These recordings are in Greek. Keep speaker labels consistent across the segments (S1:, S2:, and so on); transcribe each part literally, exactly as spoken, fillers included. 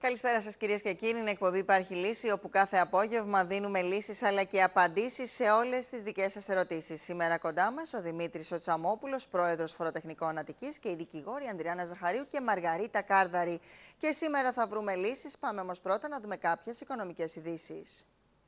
S1: Καλησπέρα σας κυρίες και κύριοι. Είναι εκπομπή Υπάρχει Λύση, όπου κάθε απόγευμα δίνουμε λύσεις αλλά και απαντήσεις σε όλες τις δικές σας ερωτήσεις. Σήμερα κοντά μας ο Δημήτρης ο Τσαμόπουλος, πρόεδρος Φοροτεχνικών Αττικής, και οι δικηγόροι Ανδριάννα Ζαχαρίου και Μαργαρίτα Κάρδαρη. Και σήμερα θα βρούμε λύσεις. Πάμε όμως πρώτα να δούμε κάποιες οικονομικές ειδήσεις.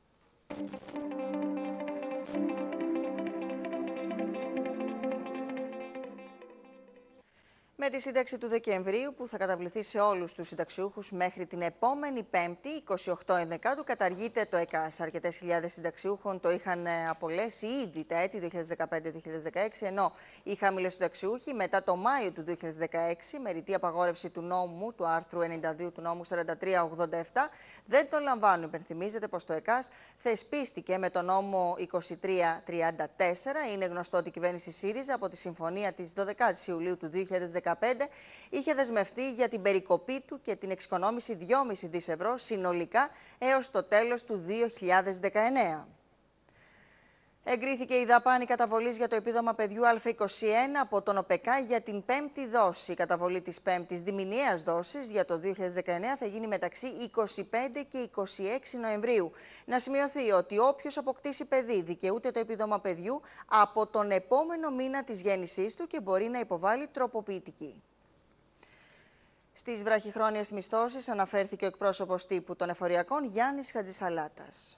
S1: Με τη σύνταξη του Δεκεμβρίου, που θα καταβληθεί σε όλους τους συνταξιούχους μέχρι την επόμενη Πέμπτη, είκοσι οκτώ Ενδεκάτου, καταργείται το ΕΚΑΣ. Αρκετές χιλιάδες συνταξιούχων το είχαν απολέσει ήδη τα έτη δύο χιλιάδες δεκαπέντε δύο χιλιάδες δεκαέξι, ενώ οι χαμηλοσυνταξιούχοι μετά το Μάιο του δύο χιλιάδες δεκαέξι, με ρητή απαγόρευση του νόμου, του άρθρου ενενήντα δύο του νόμου σαράντα τρία ογδόντα επτά, δεν το λαμβάνουν. Υπενθυμίζεται πως το ΕΚΑΣ θεσπίστηκε με το νόμο είκοσι τρία τριάντα τέσσερα. Είναι γνωστό ότι η κυβέρνηση ΣΥΡΙΖΑ από τη συμφωνία της δωδεκάτης Ιουλίου του δύο χιλιάδες δεκαπέντε είχε δεσμευτεί για την περικοπή του και την εξοικονόμηση δυόμισι δισεκατομμύρια ευρώ συνολικά έως το τέλος του δύο χιλιάδες δεκαεννέα. Εγκρίθηκε η δαπάνη καταβολής για το επίδομα παιδιού Α είκοσι ένα από τον ΟΠΕΚΑ για την πέμπτη δόση. Η καταβολή της πέμπτης διμηνιαίας δόσης για το δύο χιλιάδες δεκαεννέα θα γίνει μεταξύ εικοστή πέμπτη και εικοστή έκτη Νοεμβρίου. Να σημειωθεί ότι όποιος αποκτήσει παιδί δικαιούται το επίδομα παιδιού από τον επόμενο μήνα της γέννησής του και μπορεί να υποβάλει τροποποιητική. Στις βραχυχρόνιες μισθώσεις αναφέρθηκε ο εκπρόσωπος τύπου των εφοριακών Γιάννης Χατζησαλάτας.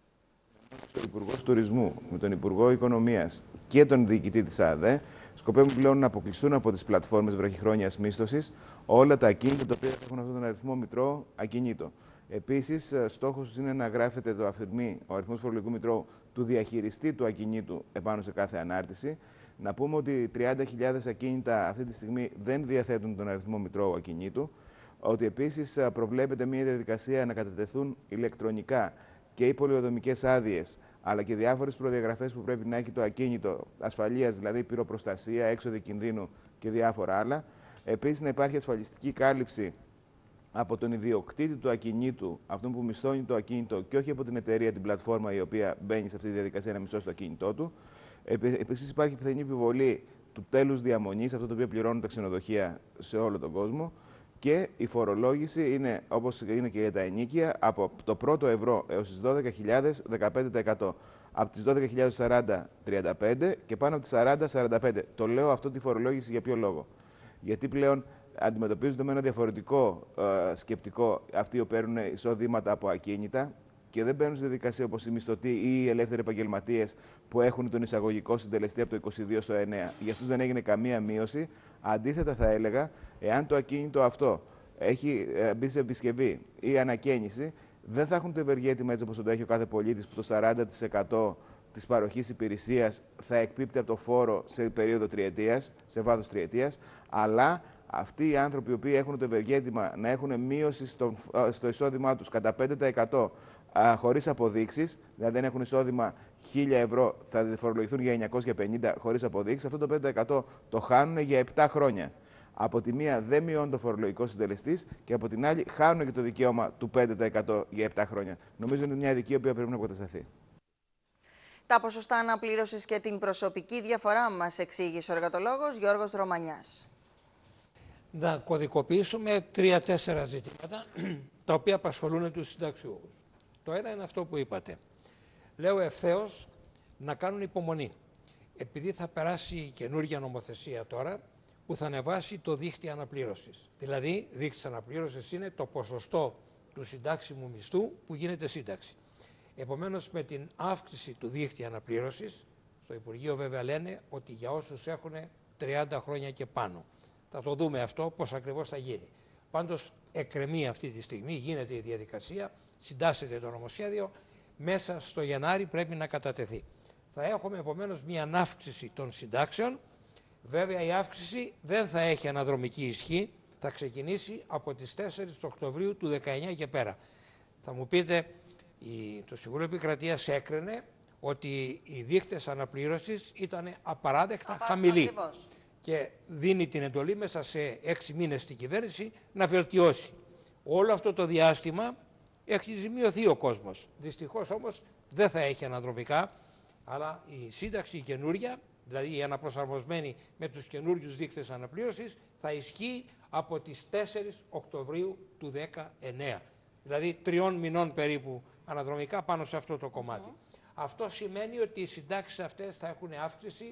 S2: Ο Υπουργός Τουρισμού με τον Υπουργό Οικονομίας και τον διοικητή της ΑΔΕ σκοπεύουν πλέον να αποκλειστούν από τις πλατφόρμες βραχυχρόνιας μίσθωσης όλα τα ακίνητα τα οποία έχουν αυτόν τον αριθμό μητρό ακινήτο. Επίσης, στόχος είναι να γράφεται το αφηρμή, ο αριθμός φορολογικού μητρώου του διαχειριστή του ακινήτου επάνω σε κάθε ανάρτηση. Να πούμε ότι τριάντα χιλιάδες ακίνητα αυτή τη στιγμή δεν διαθέτουν τον αριθμό μητρώου ακινήτου. Ότι επίσης προβλέπεται μια διαδικασία να κατατεθούν ηλεκτρονικά και οι πολεοδομικές άδειες, αλλά και διάφορες προδιαγραφές που πρέπει να έχει το ακίνητο ασφαλείας, δηλαδή πυροπροστασία, έξοδοι κινδύνου και διάφορα άλλα. Επίσης, να υπάρχει ασφαλιστική κάλυψη από τον ιδιοκτήτη του ακινήτου, αυτόν που μισθώνει το ακίνητο, και όχι από την εταιρεία, την πλατφόρμα η οποία μπαίνει σε αυτή τη διαδικασία να μισθώσει το ακίνητό του. Επίσης, υπάρχει πιθανή επιβολή του τέλους διαμονής, αυτό το οποίο πληρώνουν τα ξενοδοχεία σε όλο τον κόσμο. Και η φορολόγηση είναι, όπως είναι και για τα ενοίκια, από το πρώτο ευρώ έως τις δώδεκα χιλιάδες δεκαπέντε τοις εκατό. Από τις δώδεκα χιλιάδες σαράντα τριάντα πέντε και πάνω από τις σαράντα σαράντα πέντε. Το λέω αυτό τη φορολόγηση για ποιο λόγο? Γιατί πλέον αντιμετωπίζονται με ένα διαφορετικό ε, σκεπτικό αυτοί που παίρνουν εισοδήματα από ακίνητα και δεν μπαίνουν στη διαδικασία όπως οι μισθωτοί ή οι ελεύθεροι επαγγελματίες που έχουν τον εισαγωγικό συντελεστή από το είκοσι δύο στο εννέα. Για αυτούς δεν έγινε καμία μείωση. Αντίθετα, θα έλεγα, εάν το ακίνητο αυτό έχει μπει σε επισκευή ή ανακαίνιση, δεν θα έχουν το ευεργέτημα έτσι όπως το έχει ο κάθε πολίτης, που το σαράντα τοις εκατό της παροχής υπηρεσίας θα εκπίπτει από το φόρο σε περίοδο τριετίας, σε βάθος τριετίας, αλλά αυτοί οι άνθρωποι οι οποίοι έχουν το ευεργέτημα να έχουν μείωση στο, στο εισόδημά τους κατά πέντε τοις εκατό χωρίς αποδείξεις, δηλαδή δεν έχουν εισόδημα χίλια ευρώ, θα φορολογηθούν για εννιακόσια πενήντα χωρίς αποδείξεις, αυτό το πέντε τοις εκατό το χάνουν για επτά χρόνια. Από τη μία δεν μειώνει το φορολογικό συντελεστή και από την άλλη χάνουν και το δικαίωμα του πέντε τοις εκατό για επτά χρόνια. Νομίζω είναι μια ειδική η οποία πρέπει να αποκατασταθεί.
S1: Τα ποσοστά αναπλήρωσης και την προσωπική διαφορά μας εξήγησε ο εργατολόγος Γιώργος Ρωμανιάς.
S3: Να κωδικοποιήσουμε τρία-τέσσερα ζητήματα τα οποία απασχολούν τους συνταξιούχους. Το ένα είναι αυτό που είπατε. Λέω ευθέως να κάνουν υπομονή. Επειδή θα περάσει καινούργια νομοθεσία τώρα που θα ανεβάσει το δίκτυο αναπλήρωσης. Δηλαδή, δίκτυος αναπλήρωσης είναι το ποσοστό του συντάξιμου μισθού που γίνεται σύνταξη. Επομένως, με την αύξηση του δίκτυου αναπλήρωσης, στο Υπουργείο βέβαια λένε ότι για όσους έχουν τριάντα χρόνια και πάνω. Θα το δούμε αυτό πώς ακριβώς θα γίνει. Πάντως, εκκρεμεί αυτή τη στιγμή, γίνεται η διαδικασία, συντάσσεται το νομοσχέδιο, μέσα στο Γενάρη πρέπει να κατατεθεί. Θα έχουμε επομένως μια αύξηση των συντάξεων. Βέβαια η αύξηση δεν θα έχει αναδρομική ισχύ, θα ξεκινήσει από τις τέσσερις Οκτωβρίου του δεκαεννέα και πέρα. Θα μου πείτε, η, το Συμβούλιο Επικρατείας έκρινε ότι οι δείκτες αναπλήρωσης ήταν απαράδεκτα Απα, χαμηλοί ακριβώς. Και δίνει την εντολή μέσα σε έξι μήνες στην κυβέρνηση να βελτιώσει. Όλο αυτό το διάστημα έχει ζημιωθεί ο κόσμος. Δυστυχώς όμως δεν θα έχει αναδρομικά, αλλά η σύνταξη καινούρια, δηλαδή η αναπροσαρμοσμένη με τους καινούριους δείκτες αναπλήρωσης, θα ισχύει από τις τέσσερις Οκτωβρίου του δεκαεννέα. Δηλαδή τριών μηνών περίπου αναδρομικά πάνω σε αυτό το κομμάτι. Mm. Αυτό σημαίνει ότι οι συντάξεις αυτές θα έχουν αύξηση,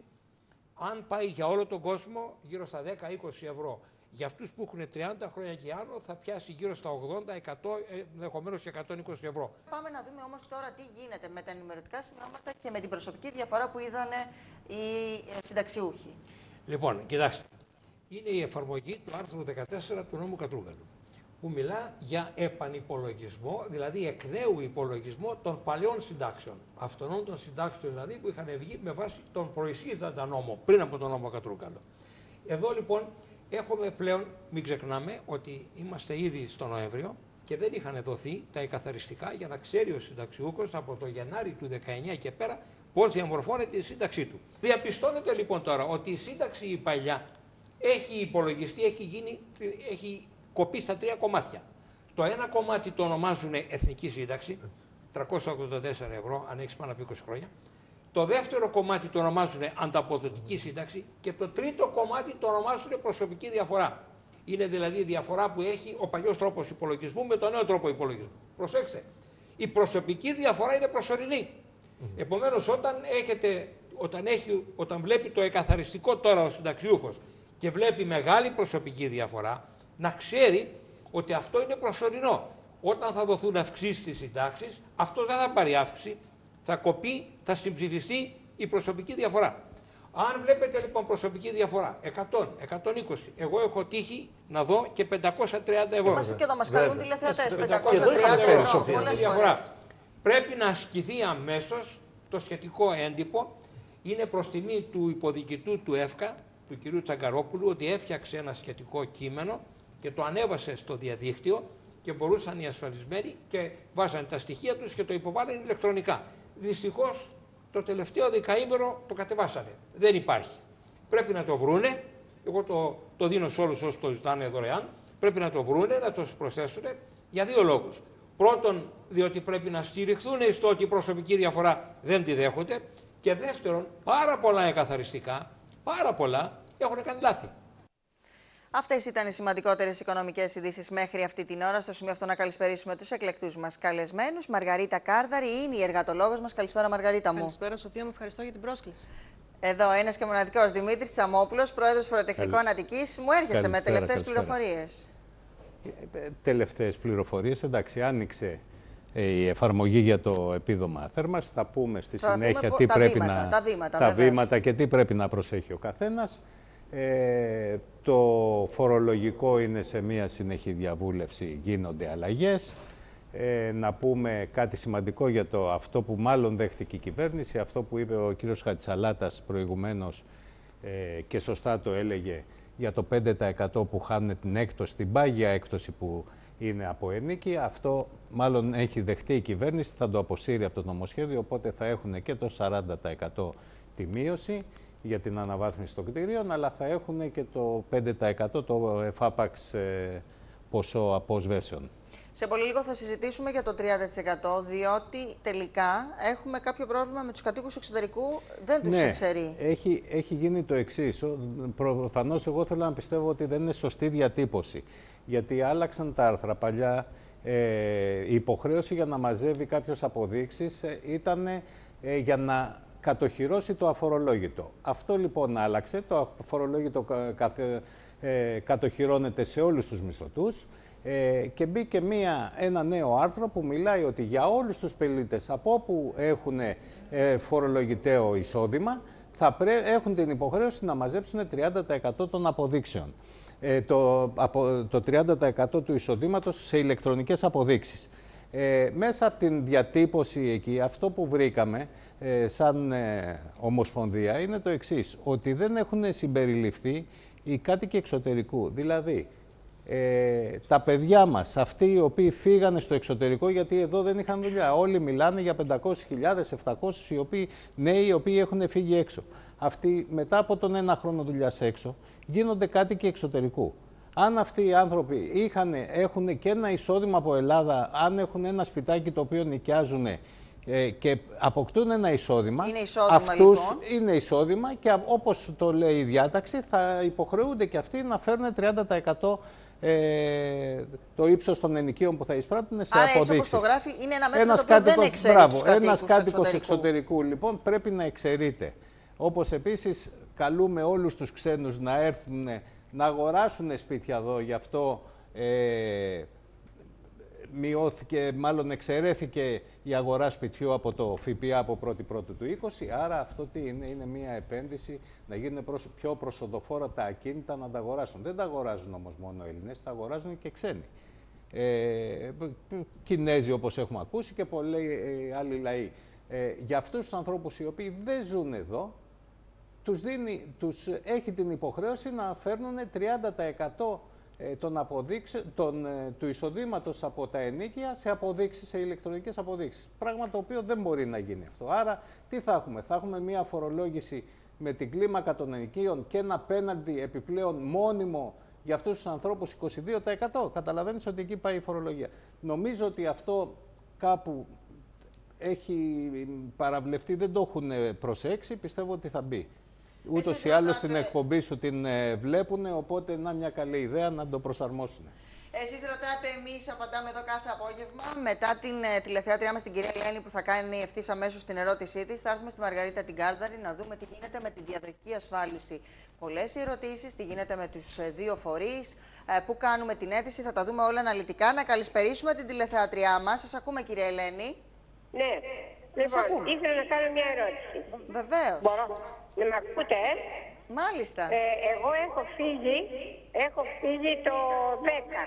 S3: αν πάει για όλο τον κόσμο, γύρω στα δέκα με είκοσι ευρώ. Για αυτούς που έχουν τριάντα χρόνια και άνω θα πιάσει γύρω στα ογδόντα, εκατό, ενδεχομένως και εκατόν είκοσι ευρώ.
S1: Πάμε να δούμε όμως τώρα τι γίνεται με τα ενημερωτικά σημειώματα και με την προσωπική διαφορά που είδαν οι συνταξιούχοι.
S3: Λοιπόν, κοιτάξτε, είναι η εφαρμογή του άρθρου δεκατέσσερα του νόμου Κατρούγκαλου, που μιλά για επανυπολογισμό, δηλαδή εκ νέου υπολογισμό των παλαιών συντάξεων. Αυτών των συντάξεων δηλαδή που είχαν βγει με βάση τον προεισίδαντα νόμο, πριν από τον νόμο Κατρούγκαλο. Εδώ λοιπόν έχουμε πλέον, μην ξεχνάμε, ότι είμαστε ήδη στο Νοέμβριο και δεν είχαν δοθεί τα εκαθαριστικά για να ξέρει ο συνταξιούχος από το Γενάρη του δεκαεννέα και πέρα πώς διαμορφώνεται η σύνταξή του. Διαπιστώνεται λοιπόν τώρα ότι η σύνταξη η παλιά έχει υπολογιστεί, έχει, γίνει, έχει κοπεί στα τρία κομμάτια. Το ένα κομμάτι το ονομάζουν εθνική σύνταξη, τριακόσια ογδόντα τέσσερα ευρώ αν έχεις πάνω από είκοσι χρόνια. Το δεύτερο κομμάτι το ονομάζουν ανταποδοτική σύνταξη και το τρίτο κομμάτι το ονομάζουν προσωπική διαφορά. Είναι δηλαδή η διαφορά που έχει ο παλιός τρόπος υπολογισμού με τον νέο τρόπο υπολογισμού. Προσέξτε, η προσωπική διαφορά είναι προσωρινή. Mm-hmm. Επομένως, όταν, έχετε, όταν, έχει, όταν βλέπει το εκαθαριστικό τώρα ο συνταξιούχος και βλέπει μεγάλη προσωπική διαφορά, να ξέρει ότι αυτό είναι προσωρινό. Όταν θα δοθούν αυξήσεις στις συντάξεις, αυτό δεν θα πάρει αύξηση, θα κοπεί, θα συμψηφιστεί η προσωπική διαφορά. Αν βλέπετε λοιπόν προσωπική διαφορά εκατό, εκατόν είκοσι, εγώ έχω τύχει να δω και πεντακόσια τριάντα ευρώ.
S1: Και εδώ μας καλούν τηλεθεατές, πεντακόσια τριάντα ευρώ, πολλές φορές.
S3: Πρέπει να ασκηθεί αμέσως το σχετικό έντυπο. Είναι προς τιμή του υποδιοικητού του ΕΦΚΑ, του κ. Τσαγκαρόπουλου, ότι έφτιαξε ένα σχετικό κείμενο και το ανέβασε στο διαδίκτυο και μπορούσαν οι ασφαλισμένοι και βάζανε τα στοιχεία τους και το υποβάλλανε ηλεκτρονικά. Δυστυχώς το τελευταίο δεκαήμερο το κατεβάσανε. Δεν υπάρχει. Πρέπει να το βρούνε. Εγώ το, το δίνω σε όλους όσους το ζητάνε δωρεάν. Πρέπει να το βρούνε, να το προσθέσουν για δύο λόγους. Πρώτον, διότι πρέπει να στηριχθούν στο ότι η προσωπική διαφορά δεν τη δέχονται. Και δεύτερον, πάρα πολλά εκαθαριστικά, πάρα πολλά έχουν κάνει λάθη.
S1: Αυτές ήταν οι σημαντικότερες οικονομικές ειδήσεις μέχρι αυτή την ώρα. Στο σημείο αυτό να καλησπερίσουμε τους εκλεκτούς μας καλεσμένους. Μαργαρίτα Κάρδαρη είναι η εργατολόγος μας. Καλησπέρα, Μαργαρίτα μου.
S4: Καλησπέρα, Σοφία μου. Ευχαριστώ για την πρόσκληση.
S1: Εδώ ένας και μοναδικός Δημήτρης Τσαμόπουλος, πρόεδρος Φοροτεχνικού Καλη... Ανατικής. Μου έρχεσαι καλησπέρα, με τελευταίες πληροφορίες.
S5: Τελευταίες πληροφορίες, εντάξει, άνοιξε η εφαρμογή για το επίδομα θέρμανσης. Θα πούμε στη θα συνέχεια πούμε, τι πρέπει
S1: βήματα,
S5: να,
S1: τα βήματα,
S5: τα βήματα και τι πρέπει να προσέχει ο καθένας. Ε, το φορολογικό είναι σε μία συνεχή διαβούλευση, γίνονται αλλαγές. Ε, να πούμε κάτι σημαντικό για το αυτό που μάλλον δέχτηκε η κυβέρνηση, αυτό που είπε ο κύριος Χατζησαλάτας προηγουμένως ε, και σωστά το έλεγε για το πέντε τοις εκατό που χάνουν την έκπτωση, την πάγια έκπτωση που είναι από ενίκη. Αυτό μάλλον έχει δεχτεί η κυβέρνηση, θα το αποσύρει από το νομοσχέδιο, οπότε θα έχουν και το σαράντα τοις εκατό τη μείωση για την αναβάθμιση των κτηρίων, αλλά θα έχουν και το πέντε τοις εκατό το εφάπαξ ε, ποσό αποσβέσεων.
S1: Σε πολύ λίγο θα συζητήσουμε για το τριάντα τοις εκατό, διότι τελικά έχουμε κάποιο πρόβλημα με τους κατοίκους εξωτερικού, δεν τους
S5: ναι,
S1: εξαιρεί.
S5: Έχει, έχει γίνει το εξής. Προφανώς εγώ θέλω να πιστεύω ότι δεν είναι σωστή διατύπωση, γιατί άλλαξαν τα άρθρα. Παλιά ε, η υποχρέωση για να μαζεύει κάποιος αποδείξεις ε, ήταν ε, για να κατοχυρώσει το αφορολόγητο. Αυτό λοιπόν άλλαξε, το αφορολόγητο καθε, ε, κατοχυρώνεται σε όλους τους μισθωτούς ε, και μπήκε μία, ένα νέο άρθρο που μιλάει ότι για όλους τους πελίτες από όπου έχουν ε, φορολογητέο εισόδημα θα πρέ, έχουν την υποχρέωση να μαζέψουν τριάντα τοις εκατό των αποδείξεων. Ε, το, από, το τριάντα τοις εκατό του εισοδήματος σε ηλεκτρονικές αποδείξεις. Ε, μέσα από την διατύπωση εκεί, αυτό που βρήκαμε ε, σαν ε, Ομοσπονδία είναι το εξής, ότι δεν έχουν συμπεριληφθεί οι κάτοικοι εξωτερικού. Δηλαδή, ε, τα παιδιά μας, αυτοί οι οποίοι φύγανε στο εξωτερικό γιατί εδώ δεν είχαν δουλειά. Όλοι μιλάνε για πεντακόσιες χιλιάδες, επτακόσιες οι οποίοι, νέοι οι οποίοι έχουν φύγει έξω. Αυτοί μετά από τον ένα χρόνο δουλειάς έξω γίνονται κάτοικοι εξωτερικού. Αν αυτοί οι άνθρωποι είχαν, έχουν και ένα εισόδημα από Ελλάδα, αν έχουν ένα σπιτάκι το οποίο νοικιάζουν ε, και αποκτούν ένα εισόδημα.
S1: Είναι εισόδημα,
S5: αυτούς
S1: λοιπόν.
S5: Είναι εισόδημα και όπως το λέει η διάταξη θα υποχρεούνται και αυτοί να φέρουν τριάντα τοις εκατό ε, το ύψος των ενοικίων που θα εισπράττουν σε
S1: Άρα,
S5: αποδείξεις.
S1: έτσι όπως το γράφει, είναι ένα μέτρο
S5: Ένας
S1: το οποίο
S5: κάτοικος,
S1: δεν εξαιρεί
S5: μπράβο,
S1: τους κατοίκους
S5: ένας κάτοικος
S1: εξωτερικού.
S5: εξωτερικού, λοιπόν, πρέπει να εξαιρείται. Όπως επίσης καλούμε όλους τους ξένους να έρθουν να αγοράσουν σπίτια εδώ, γι' αυτό ε, μειώθηκε, μάλλον εξαιρέθηκε η αγορά σπιτιού από το ΦΠΑ από πρώτη πρώτου του είκοσι. Άρα αυτό τι είναι, είναι μια επένδυση να γίνουν πιο προσοδοφόρα τα ακίνητα να τα αγοράσουν. Δεν τα αγοράζουν όμως μόνο Έλληνες, τα αγοράζουν και ξένοι. Ε, Κινέζοι όπως έχουμε ακούσει και πολλοί ε, άλλοι λαοί. Ε, για αυτούς τους ανθρώπους οι οποίοι δεν ζουν εδώ, τους, δίνει, τους έχει την υποχρέωση να φέρνουν τριάντα τοις εκατό των αποδείξ, των, του εισοδήματος από τα ενοίκια σε αποδείξεις, σε ηλεκτρονικές αποδείξεις. Πράγμα το οποίο δεν μπορεί να γίνει αυτό. Άρα τι θα έχουμε, θα έχουμε μια φορολόγηση με την κλίμακα των ενοικίων και ένα πέναλτι επιπλέον μόνιμο για αυτούς τους ανθρώπους είκοσι δύο τοις εκατό. Καταλαβαίνεις ότι εκεί πάει η φορολογία. Νομίζω ότι αυτό κάπου έχει παραβλεφτεί, δεν το έχουν προσέξει, πιστεύω ότι θα μπει. Ούτως ή άλλως στην εκπομπή σου την ε, βλέπουν, οπότε να μια καλή ιδέα να το προσαρμόσουν.
S1: Εσείς ρωτάτε, εμείς απαντάμε εδώ κάθε απόγευμα. Μετά την ε, τηλεθεάτριά μας, την κυρία Ελένη, που θα κάνει ευθύς αμέσως την ερώτησή της, θα έρθουμε στη Μαργαρίτα την Κάρδαρη να δούμε τι γίνεται με τη διαδοχική ασφάλιση. Πολλές ερωτήσεις, τι γίνεται με τους ε, δύο φορείς, ε, πού κάνουμε την αίτηση, θα τα δούμε όλα αναλυτικά. Να καλησπερίσουμε την τηλεθεάτριά μας. Σας ακούμε, κυρία Ελένη.
S6: Ναι. Λοιπόν, ήθελα να κάνω μια ερώτηση.
S1: Βεβαίως.
S6: Μπορώ να με ακούτε, ε?
S1: Μάλιστα.
S6: Ε, εγώ έχω φύγει, έχω φύγει το δέκα,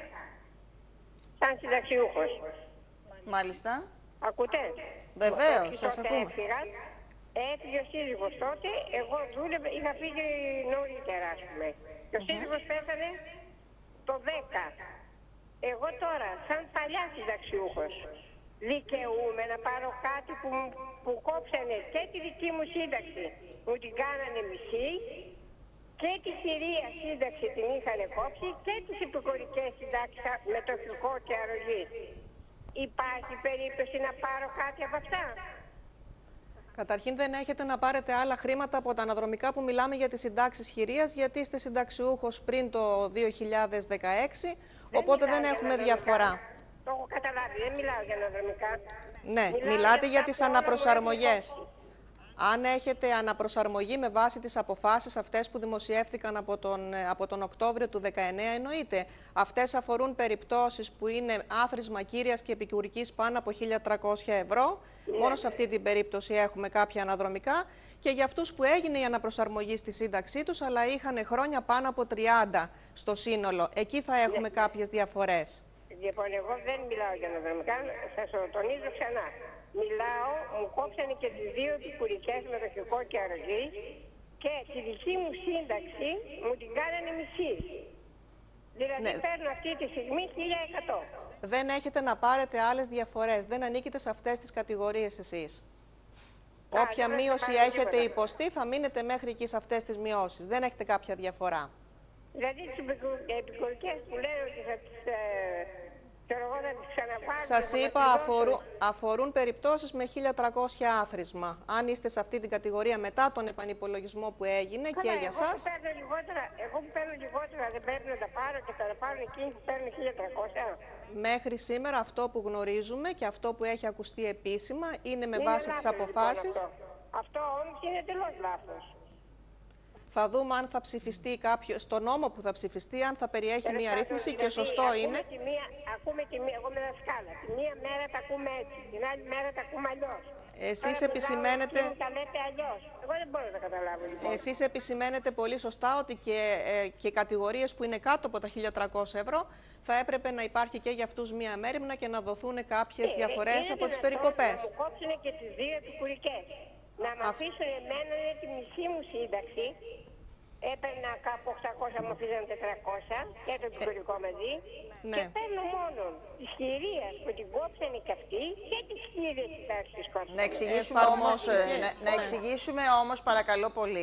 S6: σαν συνταξιούχος.
S1: Μάλιστα.
S6: Ακούτε?
S1: Βεβαίως, σας
S6: τότε
S1: ακούμε.
S6: Έφυγα, έφυγε ο σύζυγος τότε, εγώ δούλευα, είχα φύγει νωρίτερα, ας πούμε. Και ο σύζυγος πέθανε το δέκα. Εγώ τώρα, σαν παλιά συνταξιούχος, δικαιούμαι να πάρω κάτι που, που κόψανε και τη δική μου σύνταξη, μου την κάνανε μισή, και τη χειρία σύνταξη την είχαν κόψει και τις επικουρικές συντάξεις μετοχικό και αρρωγή. Υπάρχει περίπτωση να πάρω κάτι από αυτά?
S4: Καταρχήν δεν έχετε να πάρετε άλλα χρήματα από τα αναδρομικά που μιλάμε για τις συντάξεις χειρίας, γιατί είστε συνταξιούχος πριν το δύο χιλιάδες δεκαέξι, δεν οπότε δεν έχουμε διαφορά.
S6: Το έχω καταλάβει, δεν μιλάω για αναδρομικά.
S4: Ναι,
S6: μιλάω
S4: μιλάτε για,
S6: για
S4: τις
S6: όλα
S4: αναπροσαρμογές. Αν έχετε αναπροσαρμογή με βάση τις αποφάσεις αυτές που δημοσιεύτηκαν από τον, από τον Οκτώβριο του δεκαεννέα, εννοείται. Αυτές αφορούν περιπτώσεις που είναι άθροισμα κύριας και επικουρικής πάνω από χίλια τριακόσια ευρώ. Yeah. Μόνο σε αυτή την περίπτωση έχουμε κάποια αναδρομικά. Και για αυτούς που έγινε η αναπροσαρμογή στη σύνταξή τους, αλλά είχαν χρόνια πάνω από τριάντα στο σύνολο, εκεί θα έχουμε yeah. κάποιες διαφορές.
S6: Λοιπόν, εγώ δεν μιλάω για αναδρομικά, σας το τονίζω ξανά. Μιλάω, μου κόψανε και τις δύο επικουρικές μετοχικό και αρρωγή και τη δική μου σύνταξη μου την κάνανε μισή. Δηλαδή ναι. παίρνω αυτή τη στιγμή χίλια εκατό.
S4: Δεν έχετε να πάρετε άλλες διαφορές, δεν ανήκετε σε αυτές τις κατηγορίες εσείς. Α, όποια μείωση έχετε τίποτα. υποστεί θα μείνετε μέχρι εκεί σε αυτές τις μειώσεις, δεν έχετε κάποια διαφορά.
S6: Δηλαδή τις επικουρικές που λένε ότι θα τις... Ε,
S4: Σας είπα, αφορούν, αφορούν περιπτώσεις με χίλια τριακόσια άθροισμα. Αν είστε σε αυτή την κατηγορία μετά τον επανυπολογισμό που έγινε. Καλά, και για
S6: εγώ
S4: σας.
S6: Που παίρνω λιγότερα, εγώ που παίρνω λιγότερα δεν πρέπει να τα πάρω και θα τα πάρουν εκείνοι που παίρνουν χίλια τριακόσια.
S4: Μέχρι σήμερα αυτό που γνωρίζουμε και αυτό που έχει ακουστεί επίσημα είναι με
S6: είναι
S4: βάση τις αποφάσεις.
S6: Λοιπόν, αυτό. αυτό όμως είναι τελώς λάθος.
S4: Θα δούμε αν θα ψηφιστεί κάποιο, στο νόμο που θα ψηφιστεί, αν θα περιέχει μία ρύθμιση δηλαδή, και σωστό
S6: ακούμε
S4: είναι.
S6: Τη μία, ακούμε τη μία, εγώ με δασκάλα. Τη μία μέρα τα ακούμε έτσι, την άλλη μέρα τα ακούμε αλλιώς.
S4: Εσείς επισημαίνετε...
S6: Τα λέτε αλλιώς. Εγώ δεν μπορώ να τα καταλάβω λοιπόν.
S4: Εσείς επισημαίνετε πολύ σωστά ότι και, ε, και κατηγορίες που είναι κάτω από τα χίλια τριακόσια ευρώ θα έπρεπε να υπάρχει και για αυτούς μία μέρημνα και να δοθούν κάποιες ε, διαφορές ε, από τις περικοπές.
S6: Να μου κόψουν και τις δύο επικουρικές. Να με αφήσουν εμένα τη μισή μου σύνταξη. Έπαιρνα κάπου οκτακόσια, μου αφήσαν τετρακόσια και το επικουρικό ε, μαζί. Ναι. Και παίρνω μόνο τη χειρία που την κόψανε και αυτή και τη χειρία τη τάξη τη κόψανε.
S1: Να εξηγήσουμε, όμως, να, να εξηγήσουμε όμως, παρακαλώ πολύ,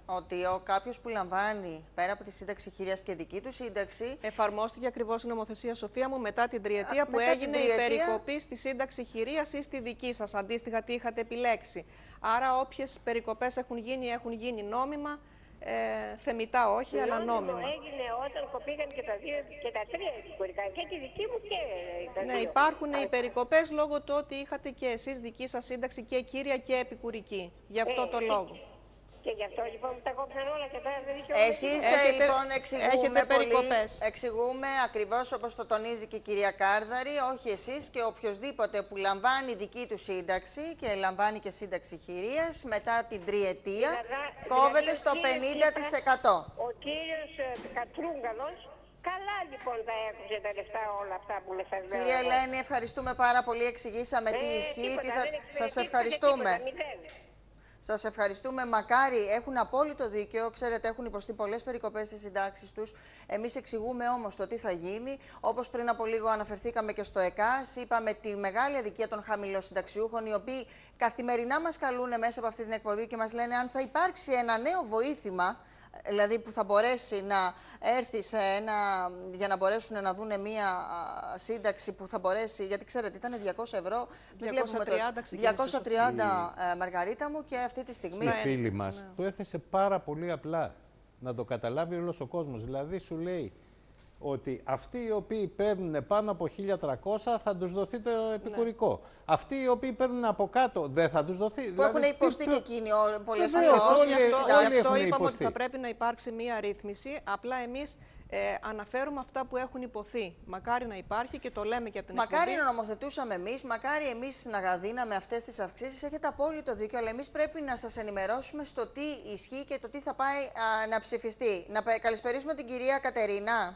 S1: ότι ο κάποιος που λαμβάνει πέρα από τη σύνταξη χειρίας και δική του σύνταξη.
S4: Εφαρμόστηκε ακριβώς η νομοθεσία, Σοφία μου, μετά την τριετία
S1: Α,
S4: που
S1: μετά
S4: έγινε
S1: την τριετία...
S4: η περικοπή στη σύνταξη χειρίας ή στη δική σας. Αντίστοιχα, τι είχατε επιλέξει. Άρα, όποιες περικοπές έχουν γίνει, έχουν γίνει νόμιμα. Ε, θεμητά όχι,
S6: νόμιμο
S4: αλλά νόμιμα.
S6: Έγινε όταν κοπήκαν και τα δύο και τα τρία επικουρικά, και τη δική μου και τα
S4: Ναι,
S6: δύο.
S4: υπάρχουν οι περικοπές λόγω του ότι είχατε και εσείς δική σας σύνταξη και κύρια και επικουρική. Γι' αυτό
S6: Ε,
S4: το
S6: και-
S4: λόγο.
S6: Και γι' αυτό λοιπόν τα κόψαν όλα και τώρα δεν είχε
S1: Εσείς
S4: Έχετε-
S1: λοιπόν εξηγούμε
S4: έχετε
S1: πολύ,
S4: περικοπές.
S1: εξηγούμε ακριβώς όπως το τονίζει και η κυρία Κάρδαρη, όχι εσείς και οποιοδήποτε που λαμβάνει δική του σύνταξη και λαμβάνει και σύνταξη χειρίας μετά την τριετία,
S6: Δηλαδή,
S1: κόβεται
S6: ο
S1: στο
S6: κύριος
S1: πενήντα τοις εκατό.
S6: Ο κύριος ε, Κατρούγκαλος, καλά λοιπόν τα έκοψε τα λεφτά όλα αυτά που λεφτά.
S1: Κυρία Ελένη, ευχαριστούμε πάρα πολύ, εξηγήσαμε τι ισχύει, τι θα... σας ευχαριστούμε. Σας ευχαριστούμε. Μακάρι, έχουν απόλυτο δίκαιο. Ξέρετε, έχουν υποστεί πολλές περικοπές στις συντάξεις τους. Εμείς εξηγούμε όμως το τι θα γίνει. Όπως πριν από λίγο αναφερθήκαμε και στο ΕΚΑΣ, είπαμε τη μεγάλη αδικία των χαμηλοσυνταξιούχων, οι οποίοι καθημερινά μας καλούν μέσα από αυτή την εκπομπή και μας λένε αν θα υπάρξει ένα νέο βοήθημα, δηλαδή που θα μπορέσει να έρθει σε ένα, για να μπορέσουν να δουν μία α, σύνταξη που θα μπορέσει, γιατί ξέρετε ήταν διακόσια ευρώ,
S4: διακόσια τριάντα
S1: διακόσια τριάντα ε, Μαργαρίτα μου, και αυτή τη στιγμή...
S5: Η φίλη μας το έθεσε πάρα πολύ απλά, να το καταλάβει όλος ο κόσμος. Δηλαδή σου λέει ότι αυτοί οι οποίοι παίρνουν πάνω από χίλια τριακόσια θα τους δοθεί το επικουρικό. Ναι. Αυτοί οι οποίοι παίρνουν από κάτω δεν θα τους δοθεί.
S1: Που
S5: δηλαδή,
S1: έχουν υποστεί
S5: τι...
S1: και εκείνοι πολλές
S5: Βεβαίως,
S1: φορές.
S5: όλοι-
S1: Γι'
S5: όλοι
S1: αυτό
S5: έχουν
S4: Γι' αυτό είπαμε
S5: υποστεί.
S4: ότι θα πρέπει να υπάρξει μία ρύθμιση. Απλά εμείς ε, αναφέρουμε αυτά που έχουν υποθεί. Μακάρι να υπάρχει και το λέμε και από την
S1: Μακάρι
S4: εκπομπή.
S1: να νομοθετούσαμε εμείς, μακάρι εμείς να δίναμε αυτές τις αυξήσεις. Έχετε απόλυτο δίκιο, αλλά εμείς πρέπει να σας ενημερώσουμε στο τι ισχύει και το τι θα πάει α, να ψηφιστεί. Να πε- καλησπερίσουμε την κυρία Κατερίνα.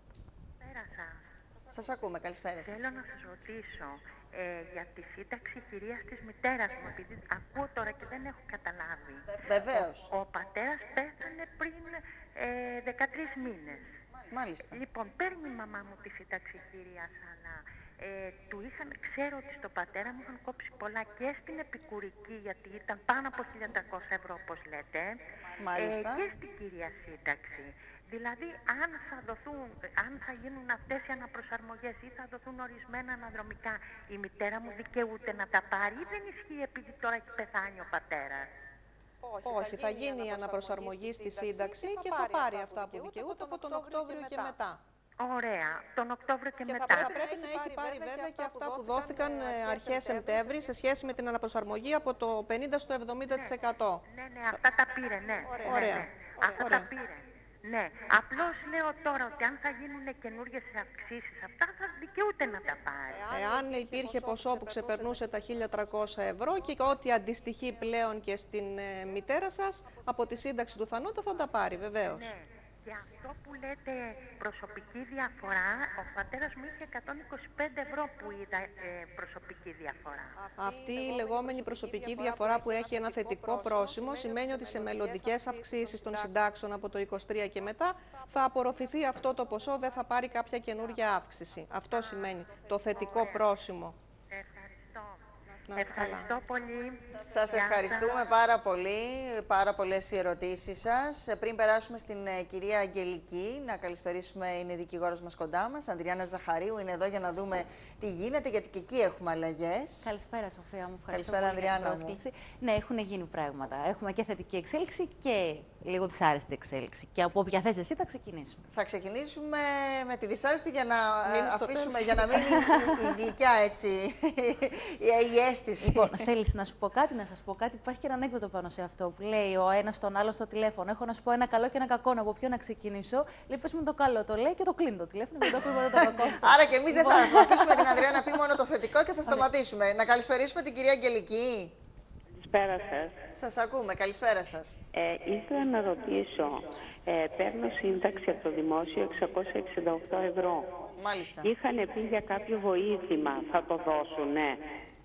S1: Σας ακούμε, καλησπέρα σας.
S7: Θέλω να σας ρωτήσω ε, για τη σύνταξη κυρίας της μητέρας μου, επειδή ακούω τώρα και δεν έχω καταλάβει.
S1: Βεβαίως.
S7: Ο, ο πατέρας πέθανε πριν ε, δεκατρείς μήνες.
S1: Μάλιστα.
S7: Λοιπόν, παίρνει η μαμά μου τη σύνταξη κυρίας, αλλά ε, του είχαν, ξέρω ότι στον πατέρα μου είχαν κόψει πολλά και στην επικουρική, γιατί ήταν πάνω από χίλια τριακόσια ευρώ, όπως λέτε,
S1: Μάλιστα.
S7: ε, και στην κυρία σύνταξη. Δηλαδή, αν θα, δοθούν, αν θα γίνουν αυτές οι αναπροσαρμογές ή θα δοθούν ορισμένα αναδρομικά, η μητέρα μου δικαιούται να τα πάρει ή δεν ισχύει επειδή τώρα έχει πεθάνει ο πατέρας?
S4: Όχι, Όχι, θα γίνει η αναπροσαρμογή στη σύνταξη και θα πάρει αυτά που δικαιούται από τον Οκτώβριο και μετά.
S7: Ωραία, τον Οκτώβριο και,
S4: Και
S7: μετά.
S4: θα, θα πρέπει να έχει πάρει βέβαια και αυτά που δόθηκαν ε, αρχές Σεπτέμβρη σε σχέση με την αναπροσαρμογή από το πενήντα στο εβδομήντα τοις εκατό.
S7: Ναι, ναι, αυτά τα πήρε, ναι.
S4: Ωραία.
S7: Ναι, ναι. Αυτά
S4: Ωραία.
S7: τα πήρε. Ναι, απλώς λέω τώρα ότι αν θα γίνουν καινούργιες αυξήσεις, αυτά θα δικαιούται να τα πάρει.
S4: Εάν υπήρχε ποσό που ξεπερνούσε τα χίλια τριακόσια ευρώ και ό,τι αντιστοιχεί πλέον και στην ε, μητέρα σας, από τη σύνταξη του θανότα θα τα πάρει, βεβαίως.
S7: Ναι. Και αυτό που λέτε προσωπική διαφορά, ο πατέρας μου είχε εκατόν είκοσι πέντε ευρώ που είδα ε, προσωπική διαφορά.
S4: Αυτή η λεγόμενη προσωπική διαφορά που έχει ένα θετικό πρόσημο σημαίνει ότι σε μελλοντικές αυξήσεις των συντάξεων από το είκοσι τρία και μετά θα απορροφηθεί αυτό το ποσό, δεν θα πάρει κάποια καινούργια αύξηση. Αυτό σημαίνει το θετικό πρόσημο.
S7: Ευχαριστώ.
S4: Να είστε καλά.
S7: Ευχαριστώ πολύ.
S1: Σας
S7: Γεια
S1: ευχαριστούμε πάρα πολύ, πάρα πολλές οι ερωτήσεις σας. Ε, Πριν περάσουμε στην ε, κυρία Αγγελική, να καλησπερίσουμε, είναι η δικηγόρος μας κοντά μας, Ανδριάννα Ζαχαρίου, είναι εδώ για να δούμε τι γίνεται, γιατί και εκεί έχουμε αλλαγές.
S8: Καλησπέρα, Σοφία μου. Ευχαριστώ
S1: Καλησπέρα,
S8: πολύ για την
S1: Ανδριάννα μου.
S8: πρόσκληση. Ναι, έχουν γίνει πράγματα. Έχουμε και θετική εξέλιξη και λίγο δυσάρεστη εξέλιξη. Και από όποια θες εσύ θα ξεκινήσουμε.
S1: Θα ξεκινήσουμε με τη δυσάρεστη για να ε,
S4: Μείνει στο
S1: αφήσουμε,
S4: τέλος.
S1: για να μείνει η, η γλυκιά έτσι, η, η αίσθηση.
S8: Λοιπόν, θέλεις να σου πω κάτι, να σας πω κάτι. Υπάρχει και ένα ανέκδοτο πάνω σε αυτό που λέει ο ένας τον άλλο στο τηλέφωνο. Έχω να σου πω ένα καλό και ένα κακό. Από ποιο να ξεκινήσω. Λέει, πες μου το καλό, το λέει και το κλείνει το τηλέφωνο. Δεν το ακούω το κακό.
S1: Άρα και εμείς δεν θα, θα αφήσουμε την Ανδρέα να πει μόνο το θετικό και θα σταματήσουμε. Να καλησπερίσουμε την κυρία Αγγελική.
S9: Καλησπέρα σας.
S1: Σας ακούμε, καλησπέρα σας.
S9: Ε, ήθελα να ρωτήσω, ε, παίρνω σύνταξη από το δημόσιο εξακόσια εξήντα οκτώ ευρώ.
S1: Μάλιστα.
S9: Είχαν πει για κάποιο βοήθημα, θα το δώσουν, ναι.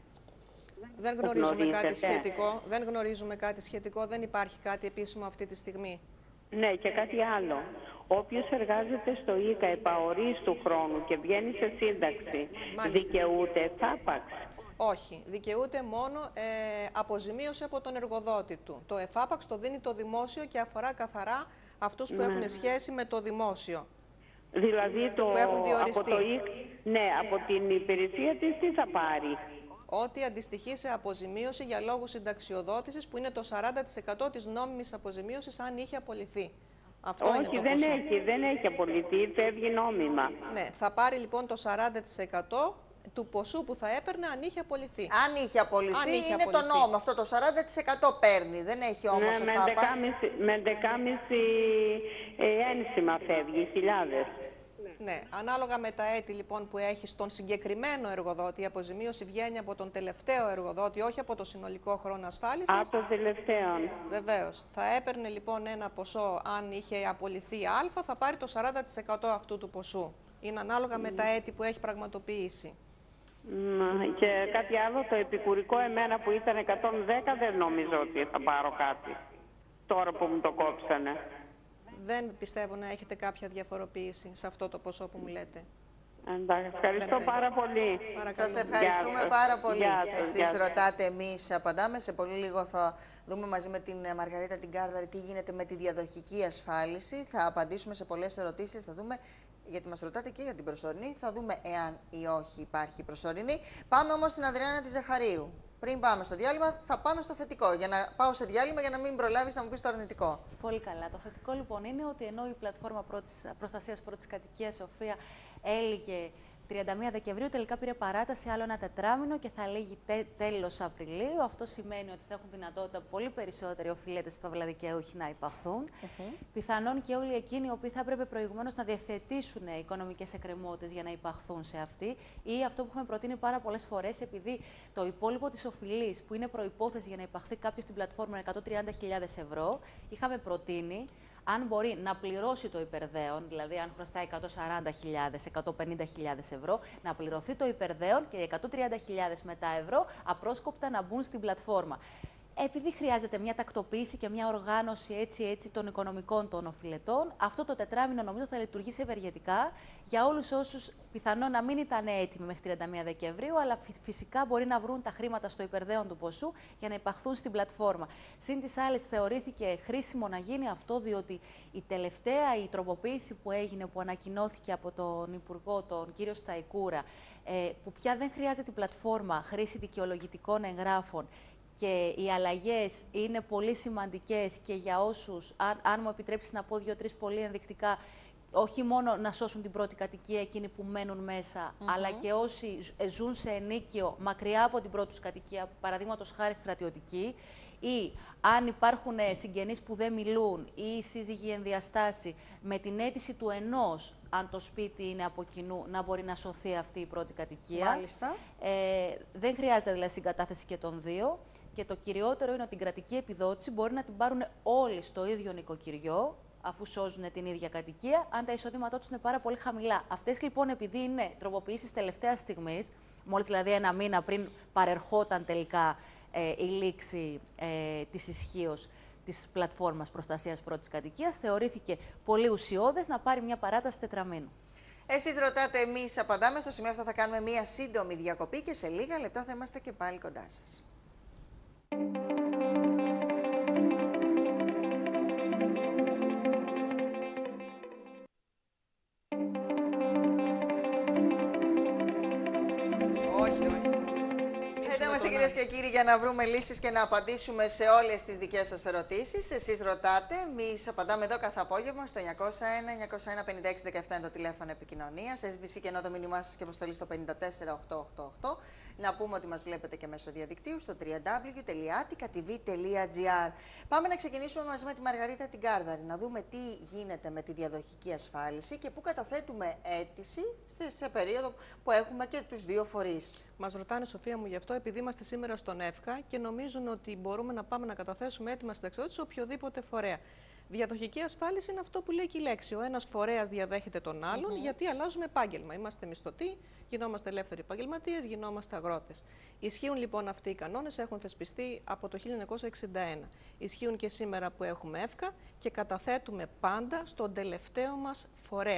S4: Δεν
S9: Το
S4: γνωρίζουμε
S9: γνωρίζετε.
S4: κάτι σχετικό. Δεν γνωρίζουμε κάτι σχετικό. Δεν υπάρχει κάτι επίσημο αυτή τη στιγμή.
S9: Ναι, και κάτι άλλο. Όποιος εργάζεται στο ΙΚΑ επαορίστου χρόνου και βγαίνει σε σύνταξη,
S4: Μάλιστα.
S9: δικαιούται θάπαξ.
S4: Όχι. Δικαιούται μόνο ε, αποζημίωση από τον εργοδότη του. Το εφάπαξ το δίνει το δημόσιο και αφορά καθαρά αυτούς που ναι. έχουν σχέση με το δημόσιο.
S9: Δηλαδή το,
S4: που έχουν διοριστεί.
S9: Από, το, ναι, από την υπηρεσία της τι θα πάρει?
S4: Ό,τι αντιστοιχεί σε αποζημίωση για λόγους συνταξιοδότησης, που είναι το σαράντα τοις εκατό της νόμιμης αποζημίωσης αν είχε απολυθεί. Αυτό
S9: Όχι,
S4: είναι το
S9: δεν
S4: ποσό.
S9: έχει, δεν έχει απολυθεί, φεύγει νόμιμα.
S4: Ναι, θα πάρει λοιπόν το σαράντα τοις εκατό του ποσού που θα έπαιρνε αν είχε απολυθεί.
S1: Αν είχε απολυθεί, αν είχε είναι απολυθεί. Το νόμο. Αυτό το σαράντα τοις εκατό παίρνει, δεν έχει όμως
S9: ναι,
S1: εφάπαξ.
S9: Με δεκάμιση ένσημα φεύγει, χιλιάδες.
S4: Ναι, ανάλογα με τα έτη λοιπόν που έχει στον συγκεκριμένο εργοδότη, η αποζημίωση βγαίνει από τον τελευταίο εργοδότη, όχι από το συνολικό χρόνο ασφάλισης.
S9: Από τον τελευταίο.
S4: Βεβαίως. Θα έπαιρνε λοιπόν ένα ποσό, αν είχε απολυθεί Α, θα πάρει το σαράντα τοις εκατό αυτού του ποσού. Είναι ανάλογα mm. με τα έτη που έχει πραγματοποιήσει.
S9: Mm. Και κάτι άλλο, το επικουρικό εμένα που ήταν εκατόν δέκα, δεν νομίζω ότι θα πάρω κάτι. Τώρα που μου το κόψανε.
S4: Δεν πιστεύω να έχετε κάποια διαφοροποίηση σε αυτό το ποσό που μου λέτε.
S9: Εντάξει, ευχαριστώ πάρα πολύ.
S1: Σας ευχαριστούμε
S9: Γεια
S1: πάρα πολύ.
S9: Γεια
S1: Εσείς
S9: Γεια
S1: ρωτάτε, εμείς απαντάμε. Σε πολύ λίγο θα δούμε μαζί με την Μαργαρίτα την Κάρδαρη τι γίνεται με τη διαδοχική ασφάλιση. Θα απαντήσουμε σε πολλές ερωτήσεις, θα δούμε, γιατί μας ρωτάτε και για την προσωρινή, θα δούμε εάν ή όχι υπάρχει προσωρινή. Πάμε όμως στην Ανδριάννα τη Ζαχαρίου. Πριν πάμε στο διάλειμμα, θα πάμε στο θετικό. Για να πάω σε διάλειμμα για να μην προλάβεις να μου πεις το αρνητικό.
S8: Πολύ καλά. Το θετικό λοιπόν είναι ότι ενώ η πλατφόρμα προστασίας πρώτης κατοικίας, Σοφία, έλυγε τριάντα μία Δεκεμβρίου, τελικά πήρε παράταση άλλο ένα τετράμινο και θα λύγει τέ, τέλος Απριλίου. Αυτό σημαίνει ότι θα έχουν δυνατότητα πολύ περισσότεροι οφειλέτες παυλαδικαίουχοι να υπαχθούν. Uh -huh. Πιθανόν και όλοι εκείνοι οι οποίοι θα έπρεπε προηγουμένως να διευθετήσουν οικονομικές εκκρεμότητες για να υπαχθούν σε αυτή, ή αυτό που έχουμε προτείνει πάρα πολλές φορές, επειδή το υπόλοιπο της οφειλής, που είναι προϋπόθεση για να υπαχθεί κάποιος στην πλατφόρμα εκατόν τριάντα χιλιάδες ευρώ, είχαμε προτείνει, αν μπορεί να πληρώσει το υπερδέον, δηλαδή αν χρωστάει εκατόν σαράντα χιλιάδες, εκατόν πενήντα χιλιάδες ευρώ, να πληρωθεί το υπερδέον και οι εκατόν τριάντα χιλιάδες μετά ευρώ απρόσκοπτα να μπουν στην πλατφόρμα. Επειδή χρειάζεται μια τακτοποίηση και μια οργάνωση έτσι-έτσι των οικονομικών των οφειλετών, αυτό το τετράμινο νομίζω θα λειτουργήσει ευεργετικά για όλους όσους πιθανόν να μην ήταν έτοιμοι μέχρι τριάντα μία Δεκεμβρίου, αλλά φυσικά μπορεί να βρουν τα χρήματα στο υπερδέον του ποσού για να υπαχθούν στην πλατφόρμα. Συν τις άλλες, θεωρήθηκε χρήσιμο να γίνει αυτό, διότι η τελευταία η τροποποίηση που έγινε, που ανακοινώθηκε από τον Υπουργό, τον κύριο Σταϊκούρα, που πια δεν χρειάζεται η πλατφόρμα χρήση δικαιολογητικών εγγράφων, και οι αλλαγές είναι πολύ σημαντικές και για όσους, αν, αν μου επιτρέψεις να πω δύο-τρεις πολύ ενδεικτικά, όχι μόνο να σώσουν την πρώτη κατοικία εκείνοι που μένουν μέσα, mm-hmm. αλλά και όσοι ζουν σε ενίκιο μακριά από την πρώτη τους κατοικία, παραδείγματος χάρη στρατιωτική, ή αν υπάρχουν συγγενείς που δεν μιλούν ή σύζυγοι εν διαστάση, με την αίτηση του ενός, αν το σπίτι είναι από κοινού, να μπορεί να σωθεί αυτή η πρώτη κατοικία.
S1: Μάλιστα.
S8: Ε, δεν χρειάζεται δηλαδή συγκατάθεση και των δύο. Και το κυριότερο είναι ότι την κρατική επιδότηση μπορεί να την πάρουν όλοι στο ίδιο νοικοκυριό, αφού σώζουν την ίδια κατοικία, αν τα εισοδήματά τους είναι πάρα πολύ χαμηλά. Αυτές λοιπόν, επειδή είναι τροποποιήσεις τελευταίας στιγμής, μόλις δηλαδή ένα μήνα πριν παρερχόταν τελικά ε, η λήξη ε, της ισχύως της πλατφόρμας προστασίας πρώτης κατοικίας, θεωρήθηκε πολύ ουσιώδες να πάρει μια παράταση τετραμήνου.
S1: Εσείς ρωτάτε, εμείς απαντάμε. Στο σημείο αυτό θα κάνουμε μια σύντομη διακοπή και σε λίγα λεπτά θα είμαστε και πάλι κοντά σας. Κυρίες και κύριοι, για να βρούμε λύσεις και να απαντήσουμε σε όλες τις δικές σας ερωτήσεις. Εσείς ρωτάτε, εμείς απαντάμε εδώ κάθε απόγευμα στο εννιακόσια ένα εννιακόσια ένα πενήντα έξι δεκαεπτά είναι το τηλέφωνο επικοινωνίας. ες μπι σι και ενώ το μήνυμά σας και αποστολή στο πέντε τέσσερα οκτώ οκτώ οκτώ. Να πούμε ότι μας βλέπετε και μέσω διαδικτύου στο double-u double-u double-u τελεία attica t v τελεία g r. Πάμε να ξεκινήσουμε μαζί με τη Μαργαρίτα την Κάρδαρη, να δούμε τι γίνεται με τη διαδοχική ασφάλιση και πού καταθέτουμε αίτηση σε περίοδο που έχουμε και τους δύο φορείς.
S4: Μας ρωτάνε, Σοφία μου, γι' αυτό, επειδή είμαστε σήμερα στον ΕΦΚΑ και νομίζουν ότι μπορούμε να πάμε να καταθέσουμε έτοιμα συνταξιοδότηση σε οποιοδήποτε φορέα. Διαδοχική ασφάλιση είναι αυτό που λέει και η λέξη. Ο ένας φορέας διαδέχεται τον άλλον, mm-hmm. γιατί αλλάζουμε επάγγελμα. Είμαστε μισθωτοί, γινόμαστε ελεύθεροι επαγγελματίες, γινόμαστε αγρότες. Ισχύουν λοιπόν αυτοί οι κανόνες, έχουν θεσπιστεί από το χίλια εννιακόσια εξήντα ένα. Ισχύουν και σήμερα που έχουμε ΕΦΚΑ και καταθέτουμε πάντα στον τελευταίο μας φορέα.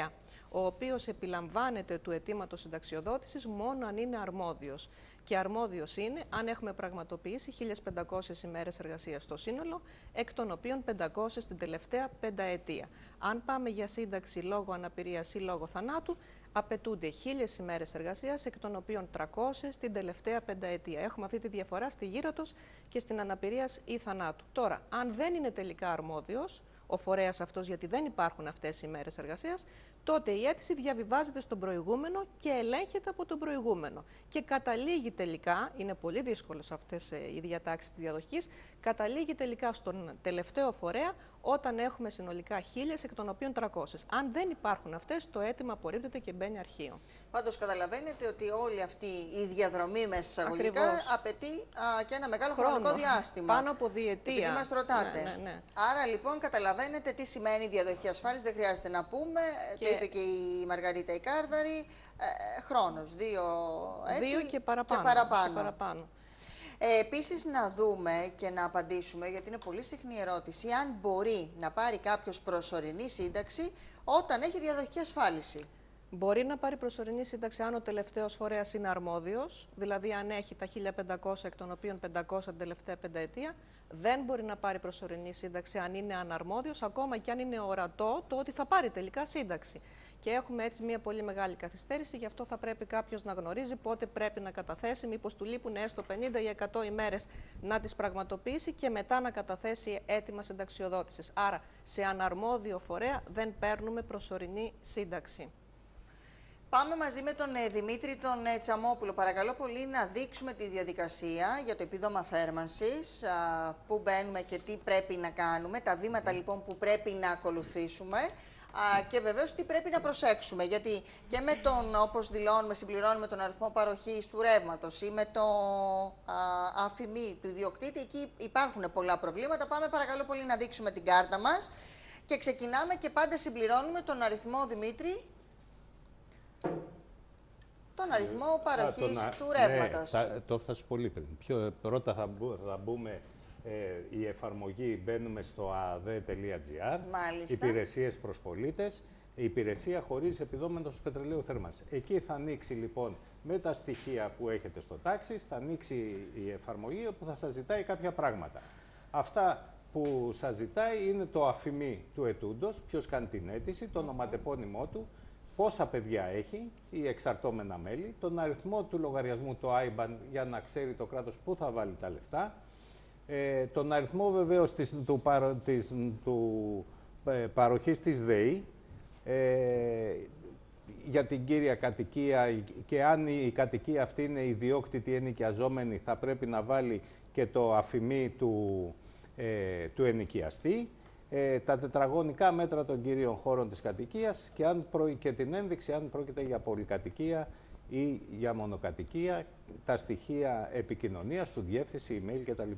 S4: ο οποίος επιλαμβάνεται του αιτήματος συνταξιοδότησης μόνο αν είναι αρμόδιος. Και αρμόδιος είναι αν έχουμε πραγματοποιήσει χίλιες πεντακόσιες ημέρες εργασίας στο σύνολο, εκ των οποίων πεντακόσιες την τελευταία πενταετία. Αν πάμε για σύνταξη λόγω αναπηρίας ή λόγω θανάτου, απαιτούνται χίλιες ημέρες εργασίας, εκ των οποίων τριακόσιες την τελευταία πενταετία. Έχουμε αυτή τη διαφορά στη γύροτος και στην αναπηρίας ή θανάτου. Τώρα, αν δεν είναι τελικά αρμόδιος ο φορέας αυτός, γιατί δεν υπάρχουν αυτές οι ημέρες εργασίας, τότε η αίτηση διαβιβάζεται στον προηγούμενο και ελέγχεται από τον προηγούμενο. Και καταλήγει τελικά, είναι πολύ δύσκολες αυτές οι διατάξεις της διαδοχής, καταλήγει τελικά στον τελευταίο φορέα όταν έχουμε συνολικά χίλιες, εκ των οποίων τριακόσιες. Αν δεν υπάρχουν αυτές, το αίτημα απορρίπτεται και μπαίνει αρχείο.
S1: Πάντως καταλαβαίνετε ότι όλη αυτή η διαδρομή μέσα εισαγωγικά απαιτεί α, και ένα μεγάλο χρόνο. χρονικό διάστημα.
S4: Πάνω από διετία.
S1: Επειδή μας ρωτάτε.
S4: Ναι, ναι, ναι.
S1: Άρα λοιπόν καταλαβαίνετε τι σημαίνει διαδοχική ασφάλιση, δεν χρειάζεται να πούμε. Και... το είπε και η Μαργαρίτα η Κάρδαρη. Ε, χρόνος, δύο έτη
S4: δύο και παραπάνω.
S1: Και παραπάνω.
S4: Και παραπάνω.
S1: Ε, επίσης να δούμε και να απαντήσουμε, γιατί είναι πολύ συχνή ερώτηση, αν μπορεί να πάρει κάποιος προσωρινή σύνταξη όταν έχει διαδοχική ασφάλιση.
S4: Μπορεί να πάρει προσωρινή σύνταξη αν ο τελευταίος φορέας είναι αρμόδιος, δηλαδή αν έχει τα χίλια πεντακόσια, εκ των οποίων πεντακόσια την τελευταία πενταετία. Δεν μπορεί να πάρει προσωρινή σύνταξη αν είναι αναρμόδιος, ακόμα και αν είναι ορατό το ότι θα πάρει τελικά σύνταξη. Και έχουμε έτσι μια πολύ μεγάλη καθυστέρηση, γι' αυτό θα πρέπει κάποιος να γνωρίζει πότε πρέπει να καταθέσει, μήπως του λείπουν έστω πενήντα ή εκατό ημέρες να τις πραγματοποιήσει και μετά να καταθέσει αίτημα συνταξιοδότησης. Άρα, σε αναρμόδιο φορέα δεν παίρνουμε προσωρινή σύνταξη.
S1: Πάμε μαζί με τον ε, Δημήτρη τον ε, Τσαμόπουλο. Παρακαλώ πολύ να δείξουμε τη διαδικασία για το επίδομα θέρμανσης, α, πού μπαίνουμε και τι πρέπει να κάνουμε, τα βήματα λοιπόν που πρέπει να ακολουθήσουμε α, και βεβαίως τι πρέπει να προσέξουμε. Γιατί και με τον, όπως δηλώνουμε, συμπληρώνουμε τον αριθμό παροχής του ρεύματος ή με το α, αφημί του ιδιοκτήτη, εκεί υπάρχουν πολλά προβλήματα. Πάμε παρακαλώ πολύ να δείξουμε την κάρτα μας και ξεκινάμε και πάντα συμπληρώνουμε τον αριθμό, Δημήτρη. Τον αριθμό παροχής Α, του ρεύματος.
S5: Ναι, θα, το έφτασε πολύ πριν. Πιο, πρώτα θα, μπου, θα μπούμε ε, η εφαρμογή, μπαίνουμε στο a d e τελεία g r, υπηρεσίες προς πολίτες, η υπηρεσία χωρίς επιδόμενο πετρελαίου θέρμανσης. Εκεί θα ανοίξει λοιπόν με τα στοιχεία που έχετε στο τάξις, θα ανοίξει η εφαρμογή που θα σας ζητάει κάποια πράγματα. Αυτά που σας ζητάει είναι το αφημί του ετούντος, ποιος κάνει την αίτηση, το ονοματεπώνυμό του, πόσα παιδιά έχει ή εξαρτώμενα μέλη, τον αριθμό του λογαριασμού, το άι μπαν, για να ξέρει το κράτος πού θα βάλει τα λεφτά, ε, τον αριθμό βεβαίως της, του, παρο, της, του ε, παροχής της ΔΕΗ, ε, για την κύρια κατοικία και αν η κατοικία αυτή είναι ιδιόκτητη ενοικιαζόμενη, θα πρέπει να βάλει και το αφημί του, ε, του ενοικιαστή. Ε, τα τετραγωνικά μέτρα των κυρίων χώρων της κατοικίας και, αν προ... και την ένδειξη αν πρόκειται για πολυκατοικία ή για μονοκατοικία, τα στοιχεία επικοινωνίας, του διεύθυνση, email κτλ.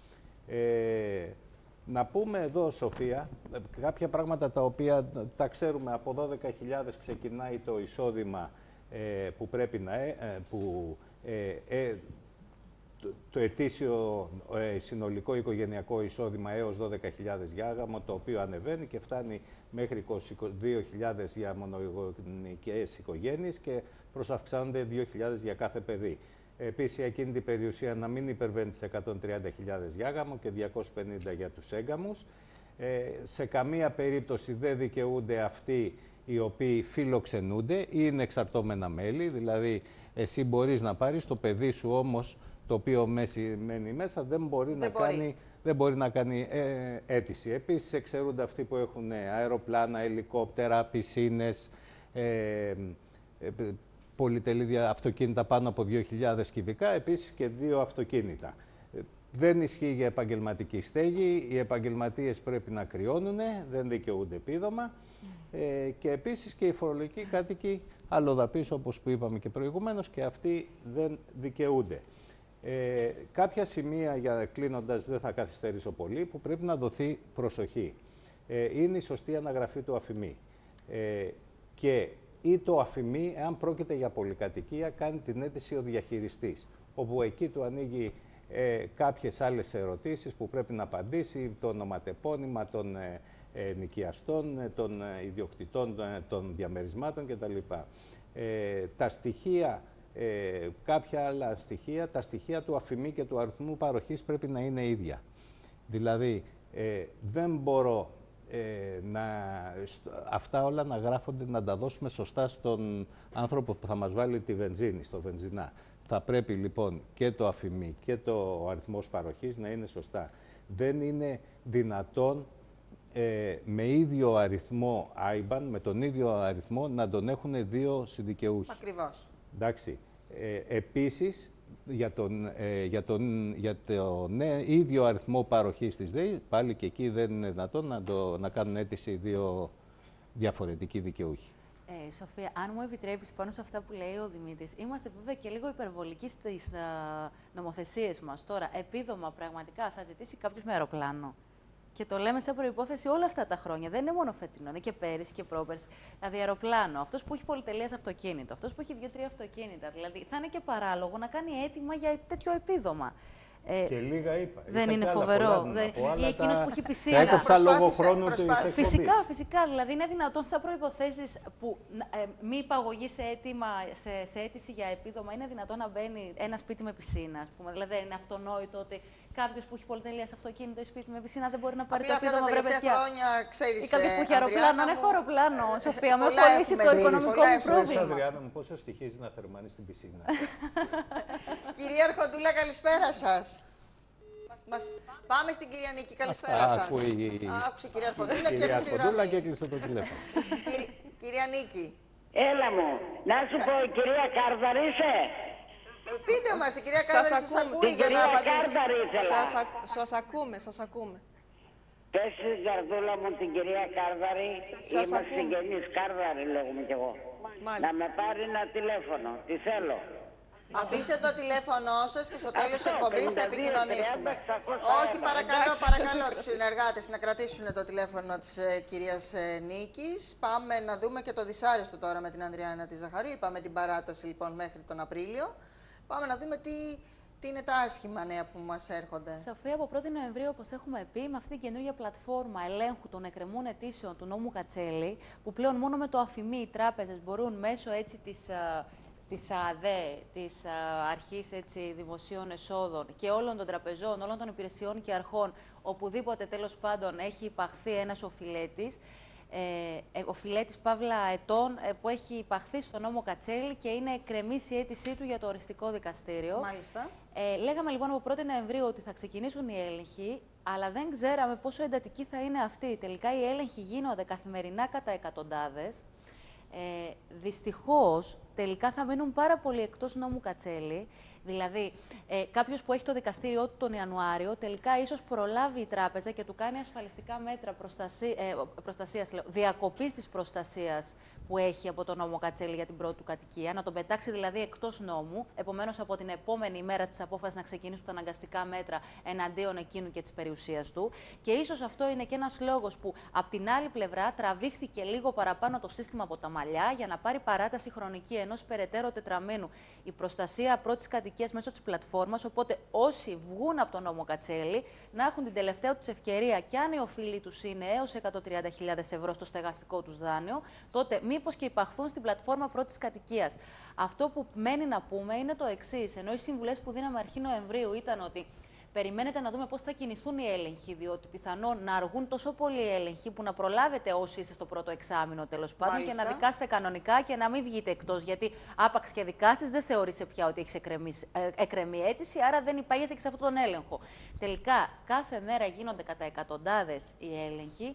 S5: Ε, να πούμε εδώ, Σοφία, κάποια πράγματα τα οποία τα ξέρουμε. Από δώδεκα χιλιάδες ξεκινάει το εισόδημα ε, που πρέπει να... Ε, που, ε, ε, Το, το ετήσιο ε, συνολικό οικογενειακό εισόδημα έως δώδεκα χιλιάδες για άγαμο, το οποίο ανεβαίνει και φτάνει μέχρι είκοσι δύο χιλιάδες για μονογονικές οικογένειες και προσαυξάνονται δύο χιλιάδες για κάθε παιδί. Επίσης, η ακίνητη περιουσία να μην υπερβαίνει τις εκατόν τριάντα χιλιάδες για άγαμο και διακόσιες πενήντα για τους έγκαμους. Ε, σε καμία περίπτωση δεν δικαιούνται αυτοί οι οποίοι φιλοξενούνται ή είναι εξαρτώμενα μέλη, δηλαδή εσύ μπορείς να πάρεις το παιδί σου όμως, το οποίο μένει μέσα, δεν μπορεί, δεν να, μπορεί. Κάνει, δεν μπορεί να κάνει ε, αίτηση. Επίσης, εξαιρούνται αυτοί που έχουν αεροπλάνα, ελικόπτερα, πισίνες, ε, ε, πολυτελή αυτοκίνητα πάνω από δύο χιλιάδες κυβικά, επίσης και δύο αυτοκίνητα. Δεν ισχύει για επαγγελματική στέγη, οι επαγγελματίες πρέπει να κρυώνουν, δεν δικαιούνται επίδομα ε, και επίσης και οι φορολογικοί κάτοικοι αλλοδαπείς, όπως που είπαμε και προηγουμένως, και αυτοί δεν δικαιούνται. Ε, κάποια σημεία, για κλείνοντας, δεν θα καθυστερήσω πολύ, που πρέπει να δοθεί προσοχή. Ε, είναι η σωστή αναγραφή του αφημί. Ε, και ή το αφημί, εάν πρόκειται για πολυκατοικία, κάνει την αίτηση ο διαχειριστής, όπου εκεί του ανοίγει ε, κάποιες άλλες ερωτήσεις που πρέπει να απαντήσει, το ονοματεπώνυμα των ε, ε, νοικιαστών, ε, των ε, ιδιοκτητών ε, των διαμερισμάτων κτλ. Ε, τα στοιχεία, ε, κάποια άλλα στοιχεία, τα στοιχεία του αφημί και του αριθμού παροχής πρέπει να είναι ίδια. Δηλαδή, ε, δεν μπορώ ε, να, αυτά όλα να γράφονται, να τα δώσουμε σωστά στον άνθρωπο που θα μας βάλει τη βενζίνη, στο βενζινά. Θα πρέπει λοιπόν και το αφημί και το αριθμός παροχής να είναι σωστά. Δεν είναι δυνατόν ε, με ίδιο αριθμό άι μπαν, με τον ίδιο αριθμό, να τον έχουν δύο συνδικαιούχοι.
S1: Ακριβώς.
S5: Εντάξει. Ε, επίσης, για τον, ε, για τον, για το ναι, ίδιο αριθμό παροχής της ΔΕΗ, πάλι και εκεί δεν είναι δυνατόν να, το, να κάνουν αίτηση δύο διαφορετικοί δικαιούχοι.
S8: Ε, Σοφία, αν μου επιτρέπεις πάνω σε αυτά που λέει ο Δημήτρης, είμαστε βέβαια και λίγο υπερβολικοί στις α, νομοθεσίες μας. Τώρα, επίδομα πραγματικά θα ζητήσει κάποιος με αεροπλάνο. Και το λέμε σε προϋπόθεση όλα αυτά τα χρόνια. Δεν είναι μόνο φετινό, είναι και πέρυσι και πρόπερσι. Δηλαδή, αεροπλάνο, αυτός που έχει πολυτελείας αυτοκίνητο, αυτός που έχει δύο-τρία αυτοκίνητα. Δηλαδή, θα είναι και παράλογο να κάνει αίτημα για τέτοιο επίδομα.
S5: Ε, και λίγα είπα.
S8: Δεν
S5: είπα
S8: είναι φοβερό. Δεν... Ή εκείνος τα... που έχει πισίνα.
S5: Θα έκοψα λόγω χρόνου της εκπομπής.
S8: Φυσικά, φυσικά. Δηλαδή, είναι δυνατόν σε προϋποθέσεις που ε, μη υπαγωγή σε, αίτημα, σε, σε αίτηση για επίδομα, είναι δυνατόν να μπαίνει ένα σπίτι με πισίνα. Ας πούμε. Δηλαδή, είναι αυτονόητο ότι κάποιος που έχει πολυτελεία σε αυτοκίνητο ή σπίτι με πισίνα δεν μπορεί να πάρει το επίδομα, βρε παιδιά. Ή κάποιος που έχει αεροπλάνο. Αν έχω αεροπλάνο, Σοφία, με έχω λύσει το οικονομικό μου πρόβλημα.
S5: Αδριάννα μου, πόσο στοιχίζει να θερμάνει στην πισίνα.
S1: Κυρία Αρχοντούλα, καλησπέρα σας. Μας... Πάμε στην κυρία Νίκη. Καλησπέρα σας. Άκουσε η κυρία Αρχοντούλα και
S5: κυρία Αρχοντούλα και έκλεισε το τηλέφωνο.
S1: Κυρία Νίκη.
S10: Έλα μου. Να σου πω, η κυρία Κάρδαρη είσαι.
S1: Πείτε μας, η κυρία Κάρδαρη σας ακούει για να απαντήσει.
S4: Σας, ακ... σας ακούμε, σας ακούμε.
S10: Πες στην καρδούλα μου την κυρία Κάρδαρη. Είμαστε συγγενείς, Κάρδαρη λέγουμε κι εγώ. Μάλιστα. Να με πάρει ένα τηλέφωνο. Τι θέλω.
S1: Αφήστε το τηλέφωνό σας και στο τέλος της εκπομπής θα επικοινωνήσουμε. Όχι, παρακαλώ, παρακαλώ τους συνεργάτες να κρατήσουν το τηλέφωνο της ε, κυρίας ε, Νίκης. Πάμε να δούμε και το δυσάρεστο τώρα με την Ανδριάννα τη Ζαχαρή. Είπαμε την παράταση λοιπόν μέχρι τον Απρίλιο. Πάμε να δούμε τι, τι είναι τα άσχημα νέα που μας έρχονται.
S8: Σοφία, από πρώτη Νοεμβρίου, όπως έχουμε πει, με αυτή την καινούργια πλατφόρμα ελέγχου των εκκρεμούν αιτήσεων του νόμου Κατσέλη, που πλέον μόνο με το αφημί οι τράπεζες μπορούν μέσω έτσι της. της ΑΔΕ, της Αρχής έτσι, Δημοσίων Εσόδων και όλων των τραπεζών, όλων των υπηρεσιών και αρχών, οπουδήποτε τέλος πάντων έχει υπαχθεί ένας οφειλέτης, ε, οφειλέτης παύλα ετών ε, που έχει υπαχθεί στο νόμο Κατσέλη και είναι εκκρεμής η αίτησή του για το οριστικό δικαστήριο.
S1: Μάλιστα.
S8: Ε, λέγαμε λοιπόν από πρώτη Νοεμβρίου ότι θα ξεκινήσουν οι έλεγχοι, αλλά δεν ξέραμε πόσο εντατικοί θα είναι αυτοί. Τελικά οι έλεγχοι γίνονται καθημερινά κατά εκατοντάδες. Ε, δυστυχώς, τελικά θα μείνουν πάρα πολύ εκτός νόμου Κατσέλη. Δηλαδή, ε, κάποιος που έχει το δικαστήριό του τον Ιανουάριο, τελικά ίσως προλάβει η τράπεζα και του κάνει ασφαλιστικά μέτρα προστασία, ε, προστασίας, λέω, διακοπής της προστασίας που έχει από τον νόμο Κατσέλη για την πρώτη του κατοικία, να τον πετάξει δηλαδή εκτός νόμου, επομένως από την επόμενη ημέρα της απόφασης να ξεκινήσουν τα αναγκαστικά μέτρα εναντίον εκείνου και της περιουσίας του. Και ίσως αυτό είναι και ένας λόγος που, απ' την άλλη πλευρά, τραβήχθηκε λίγο παραπάνω το σύστημα από τα μαλλιά για να πάρει παράταση χρονική ενός περαιτέρω τετραμήνου η προστασία πρώτης κατοικίας μέσω της πλατφόρμας. Οπότε, όσοι βγουν από τον νόμο Κατσέλη, να έχουν την τελευταία τους ευκαιρία, και αν οι οφείλοι τους είναι έως εκατόν τριάντα χιλιάδες ευρώ στο στεγαστικό τους δάνειο, τότε μήπως και υπαχθούν στην πλατφόρμα πρώτης κατοικίας. Αυτό που μένει να πούμε είναι το εξής. Ενώ οι συμβουλές που δίναμε αρχή Νοεμβρίου ήταν ότι περιμένετε να δούμε πώς θα κινηθούν οι έλεγχοι, διότι πιθανόν να αργούν τόσο πολύ οι έλεγχοι που να προλάβετε όσοι είστε στο πρώτο εξάμηνο τέλος πάντων. Μάλιστα. Και να δικάσετε κανονικά και να μην βγείτε εκτός. Γιατί άπαξ και δικάσεις δεν θεωρείσαι πια ότι έχει εκκρεμεί αίτηση, άρα δεν υπάγεσαι και σε αυτόν τον έλεγχο. Τελικά, κάθε μέρα γίνονται κατά εκατοντάδες οι έλεγχοι.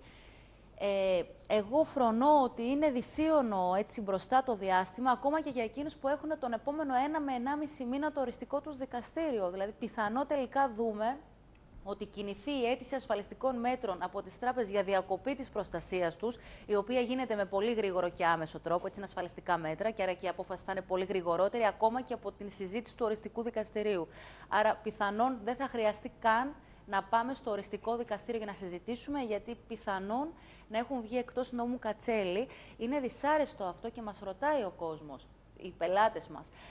S8: Ε, εγώ φρονώ ότι είναι δυσίωνο έτσι μπροστά το διάστημα, ακόμα και για εκείνους που έχουν τον επόμενο ένα με ενάμιση μήνα το οριστικό τους δικαστήριο. Δηλαδή, πιθανό τελικά δούμε ότι κινηθεί η αίτηση ασφαλιστικών μέτρων από τις τράπεζες για διακοπή της προστασίας τους, η οποία γίνεται με πολύ γρήγορο και άμεσο τρόπο, έτσι είναι ασφαλιστικά μέτρα, και άρα και η απόφαση θα είναι πολύ γρηγορότερη, ακόμα και από την συζήτηση του οριστικού δικαστηρίου. Άρα, πιθανόν δεν θα χρειαστεί καν να πάμε στο οριστικό δικαστήριο για να συζητήσουμε, γιατί πιθανόν να έχουν βγει εκτός νόμου Κατσέλη. Είναι δυσάρεστο αυτό και μας ρωτάει ο κόσμος, οι πελάτες μας.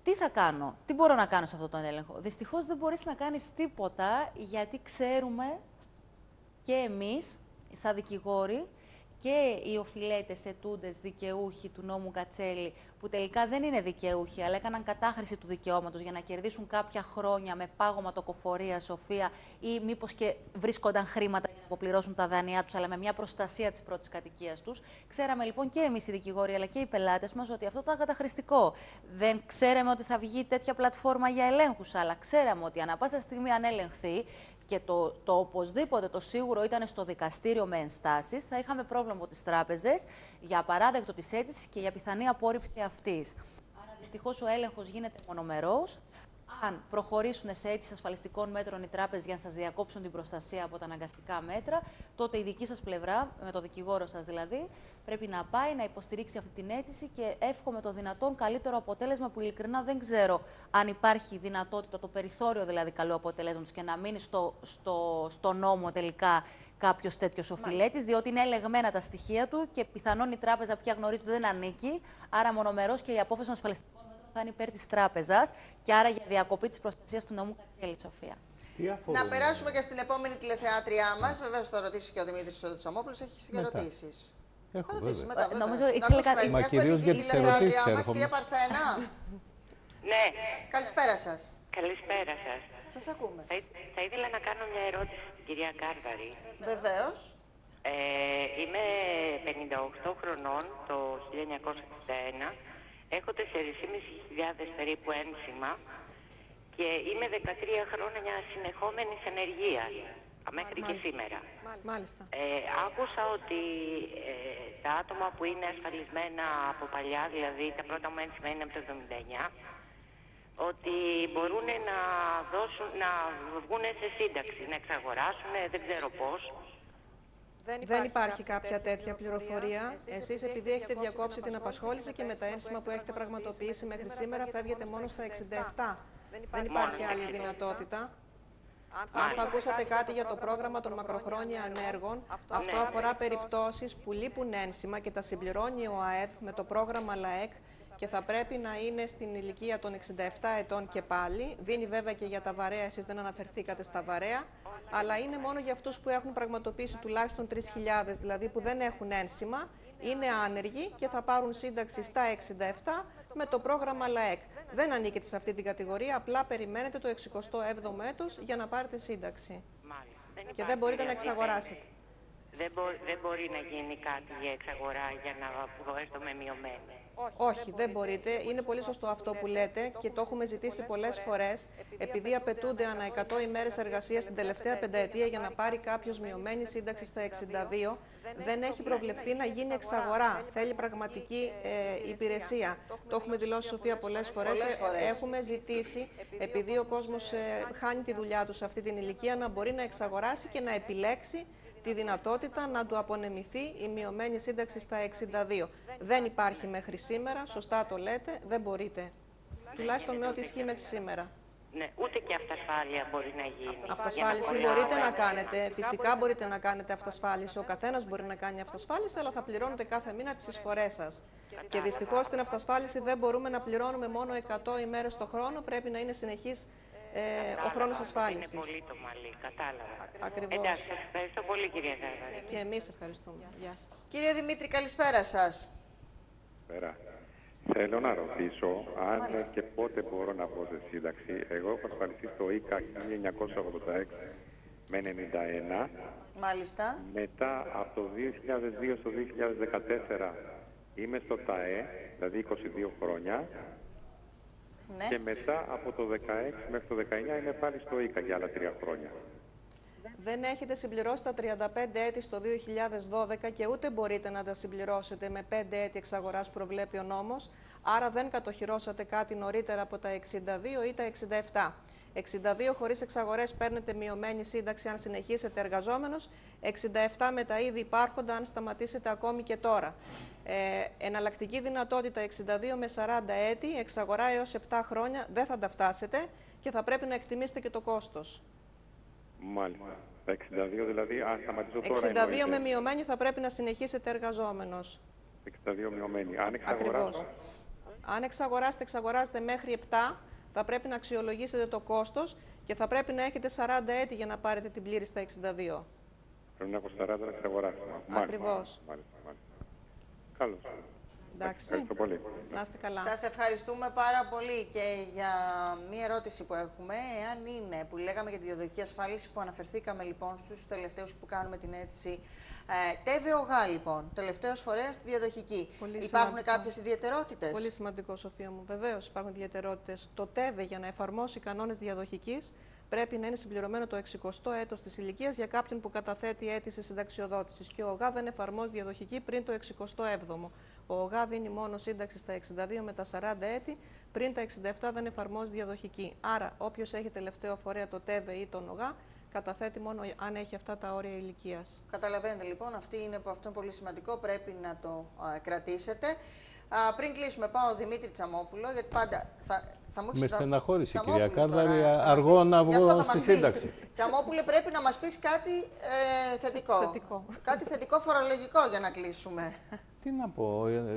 S8: Τι θα κάνω, τι μπορώ να κάνω σε αυτόν τον έλεγχο? Δυστυχώς δεν μπορείς να κάνεις τίποτα, γιατί ξέρουμε και εμείς, σαν δικηγόροι, και οι οφειλέτες ετούντες δικαιούχοι του νόμου Κατσέλη, που τελικά δεν είναι δικαιούχοι, αλλά έκαναν κατάχρηση του δικαιώματος για να κερδίσουν κάποια χρόνια με πάγωμα τοκοφορία, σοφία, ή μήπως και βρίσκονταν χρήματα για να αποπληρώσουν τα δάνειά τους, αλλά με μια προστασία της πρώτης κατοικίας τους. Ξέραμε λοιπόν και εμείς οι δικηγόροι, αλλά και οι πελάτες μας, ότι αυτό ήταν καταχρηστικό. Δεν ξέραμε ότι θα βγει τέτοια πλατφόρμα για ελέγχους, αλλά ξέραμε ότι ανά πάσα στιγμή, αν ελεγχθεί, και το, το οπωσδήποτε, το σίγουρο ήταν στο δικαστήριο με ενστάσεις, θα είχαμε πρόβλημα από τις τράπεζες για απαράδεκτο της αίτησης και για πιθανή απόρριψη αυτής. Άρα, δυστυχώς, ο έλεγχος γίνεται μονομερός. Αν προχωρήσουν σε αίτηση ασφαλιστικών μέτρων οι τράπεζες για να σας διακόψουν την προστασία από τα αναγκαστικά μέτρα, τότε η δική σας πλευρά, με το δικηγόρο σας δηλαδή, πρέπει να πάει να υποστηρίξει αυτή την αίτηση και εύχομαι το δυνατόν καλύτερο αποτέλεσμα, που ειλικρινά δεν ξέρω αν υπάρχει δυνατότητα, το περιθώριο δηλαδή καλού αποτελέσματος, και να μείνει στο, στο, στο νόμο τελικά κάποιο τέτοιο οφειλέτης, διότι είναι ελεγμένα τα στοιχεία του και πιθανόν η τράπεζα πια γνωρίζει ότι δεν ανήκει, άρα μονομερός και η απόφαση των ασφαλιστικών θα είναι υπέρ της τράπεζας και άρα για διακοπή της προστασίας του νόμου Κατσέλη, Σοφία.
S1: Να περάσουμε και στην επόμενη τηλεθεάτριά μας. Βεβαίως θα ρωτήσει και ο Δημήτρης Τσαμόπουλος, έχει και ερωτήσεις.
S5: Έχω,
S1: θα ρωτήσει μετά. Βέβαια.
S8: Νομίζω
S1: ήθελε κάτι.
S5: Μα κυρίως για τις ερωτήσεις
S1: μας, κυρία Παρθένα.
S6: Ναι.
S1: Καλησπέρα σας.
S6: Καλησπέρα σας.
S1: Σας ακούμε.
S6: Θα, θα ήθελα να κάνω μια ερώτηση στην κυρία Κάρδαρη.
S1: Βεβαίως.
S6: Ε, είμαι πενήντα οκτώ χρονών το χίλια εννιακόσια εξήντα ένα. Έχω τέσσερις χιλιάδες πεντακόσια περίπου ένσημα και είμαι δεκατρία χρόνια συνεχόμενης ενεργείας, μέχρι και σήμερα.
S4: Μάλιστα.
S6: Ε, άκουσα ότι ε, τα άτομα που είναι ασφαλισμένα από παλιά, δηλαδή τα πρώτα μου ένσημα είναι από το εβδομήντα εννιά, ότι μπορούν να, δώσουν, να βγουν σε σύνταξη, να εξαγοράσουν, δεν ξέρω πώς.
S4: Δεν υπάρχει, δεν υπάρχει κάποια τέτοια πληροφορία. Εσείς, επειδή έχετε διακόψει την απασχόληση και με τα ένσημα που έχετε πραγματοποιήσει μέχρι σήμερα, φεύγετε μόνο στα εξήντα επτά. Δεν υπάρχει άλλη δυνατότητα. Αν θα ακούσατε κάτι για το πρόγραμμα των μακροχρόνια ανέργων, αυτό αφορά περιπτώσεις που λείπουν ένσημα και τα συμπληρώνει ο ΑΕΔ με το πρόγραμμα ΛΑΕΚ και θα πρέπει να είναι στην ηλικία των εξήντα επτά ετών και πάλι. Δίνει βέβαια και για τα βαρέα, εσείς δεν αναφερθήκατε στα βαρέα, αλλά είναι μόνο για αυτούς που έχουν πραγματοποιήσει τουλάχιστον τρεις χιλιάδες, δηλαδή που δεν έχουν ένσημα, είναι άνεργοι και θα πάρουν σύνταξη στα εξήντα επτά με το πρόγραμμα ΛΑΕΚ. Δεν ανήκετε σε αυτή την κατηγορία, απλά περιμένετε το εξηκοστό έβδομο έτος για να πάρετε σύνταξη.
S6: Μάλιστα.
S4: Και δεν μπορείτε να εξαγοράσετε.
S6: Δεν, μπο, δεν μπορεί να γίνει κάτι για εξαγορά για να βγω έστω με μειωμένη.
S4: Όχι, δεν μπορείτε. Είναι πολύ σωστό αυτό που λέτε και το έχουμε ζητήσει πολλές φορές. Επειδή απαιτούνται ανά εκατό ημέρες εργασίας την τελευταία πενταετία για να πάρει κάποιος μειωμένη σύνταξη στα εξήντα δύο, δεν έχει προβλεφθεί να γίνει εξαγορά. Θέλει πραγματική ε, υπηρεσία. Το έχουμε δηλώσει, Σοφία, πολλές φορές.
S1: Πολλές φορές.
S4: Έχουμε ζητήσει, επειδή ο κόσμος ε, χάνει τη δουλειά του σε αυτή την ηλικία, να μπορεί να εξαγοράσει και να επιλέξει τη δυνατότητα να του απονεμηθεί η μειωμένη σύνταξη στα εξήντα δύο. Δεν υπάρχει μέχρι σήμερα, σωστά το λέτε, δεν μπορείτε. Τουλάχιστον με ό,τι ισχύει μέχρι σήμερα.
S6: Ναι, ούτε και αυτασφάλεια μπορεί να γίνει.
S4: Αυτασφάλιση
S6: να
S4: μπορείτε να κάνετε. Φυσικά μπορείτε να κάνετε αυτασφάλιση. Ο καθένας μπορεί να κάνει αυτασφάλιση, αλλά θα πληρώνετε κάθε μήνα τις εισφορές σας. Και δυστυχώς στην αυτασφάλιση δεν μπορούμε να πληρώνουμε μόνο εκατό ημέρες το χρόνο, πρέπει να είναι συνεχής ε, ο χρόνος ασφάλισης.
S6: Είναι πολύ το μαλλί, κατάλαβα.
S4: Ακριβώς.
S6: Εντάξει, σας ευχαριστώ πολύ, κυρία Κάρδαρη.
S4: Και εμείς ευχαριστούμε. Γεια σας.
S1: Κύριε Δημήτρη, καλησπέρα σας.
S11: Καλησπέρα. Θέλω να ρωτήσω αν
S1: Μάλιστα.
S11: και πότε μπορώ να βγω σε σύνταξη. Εγώ έχω ασφαλιστεί στο ΙΚΑ χίλια εννιακόσια ογδόντα έξι με ενενήντα ένα.
S1: Μάλιστα.
S11: Μετά από το δύο χιλιάδες δύο στο δύο χιλιάδες δεκατέσσερα είμαι στο ΤΑΕ, δηλαδή είκοσι δύο χρόνια.
S1: Ναι.
S11: Και μετά από το δεκαέξι μέχρι το δεκαεννιά είμαι πάλι στο ΙΚΑ για άλλα τρία χρόνια.
S4: Δεν έχετε συμπληρώσει τα τριάντα πέντε έτη στο δύο χιλιάδες δώδεκα και ούτε μπορείτε να τα συμπληρώσετε με πέντε έτη εξαγοράς που προβλέπει ο νόμος, άρα δεν κατοχυρώσατε κάτι νωρίτερα από τα εξήντα δύο ή τα εξήντα επτά. εξήντα δύο χωρίς εξαγορές παίρνετε μειωμένη σύνταξη αν συνεχίσετε εργαζόμενος, εξήντα επτά με τα ήδη υπάρχοντα αν σταματήσετε ακόμη και τώρα. Ε, εναλλακτική δυνατότητα εξήντα δύο με σαράντα έτη, εξαγορά έως επτά χρόνια, δεν θα τα φτάσετε και θα πρέπει να εκτιμήσετε και το κόστος.
S11: Μάλιστα. Τα εξήντα δύο δηλαδή, αν σταματήσω τώρα
S4: εξήντα δύο
S11: εννοείται.
S4: με μειωμένη θα πρέπει να συνεχίσετε εργαζόμενος.
S11: εξήντα δύο μειωμένη. Αν εξαγοράσω.
S4: Αν εξαγοράσετε, εξαγοράζετε μέχρι επτά, θα πρέπει να αξιολογήσετε το κόστος και θα πρέπει να έχετε σαράντα έτη για να πάρετε την πλήρη στα εξήντα δύο.
S11: Πρέπει να έχω σαράντα να εξαγοράσω.
S4: Ακριβώς.
S11: Μάλιστα, μάλιστα. Καλώς.
S4: Εντάξει.
S11: Ευχαριστώ πολύ.
S4: Να είστε καλά.
S1: Σας ευχαριστούμε πάρα πολύ και για μία ερώτηση που έχουμε. Εάν είναι, που λέγαμε για τη διαδοχική ασφάλιση, που αναφερθήκαμε λοιπόν στους τελευταίους που κάνουμε την αίτηση. Ε, ΤΕΒΕ ΟΓΑ λοιπόν, τελευταίος φορέας στη διαδοχική.
S4: Πολύ
S1: υπάρχουν
S4: σημαντικό.
S1: κάποιες ιδιαιτερότητες?
S4: Πολύ σημαντικό, Σοφία μου. Βεβαίως υπάρχουν ιδιαιτερότητες. Το ΤΕΒΕ για να εφαρμόσει κανόνες διαδοχικής πρέπει να είναι συμπληρωμένο το εξηκοστό έτος της ηλικίας για κάποιον που καταθέτει αίτηση συνταξιοδότησης. Και ο ΟΓΑ δεν εφαρμόζει διαδοχική πριν το εξηκοστό έβδομο. Ο ΟΓΑ δίνει μόνο σύνταξη στα εξήντα δύο με τα σαράντα έτη, πριν τα εξήντα επτά δεν εφαρμόζει διαδοχική. Άρα, όποιος έχει τελευταίο φορέα το ΤΕΒΕ ή τον ΟΓΑ, καταθέτει μόνο αν έχει αυτά τα όρια ηλικίας.
S1: Καταλαβαίνετε λοιπόν, αυτή είναι, αυτό είναι πολύ σημαντικό, πρέπει να το α, κρατήσετε. Α, πριν κλείσουμε, πάω Δημήτρη Τσαμόπουλο, γιατί πάντα θα, θα μου έχεις...
S5: Με στεναχώρησε,
S1: Τσαμόπουλος
S5: κυρία Κάρδαρη,
S1: τώρα,
S5: αργό να
S1: Γι' αυτό
S5: βγω
S1: θα
S5: στη
S1: μας πεις.
S5: σύνταξη.
S1: Τσαμόπουλε, πρέπει να μας πεις κάτι ε, θετικό.
S4: θετικό.
S1: Κάτι θετικό φορολογικό για να κλείσουμε.
S5: Τι να πω, ε, ε,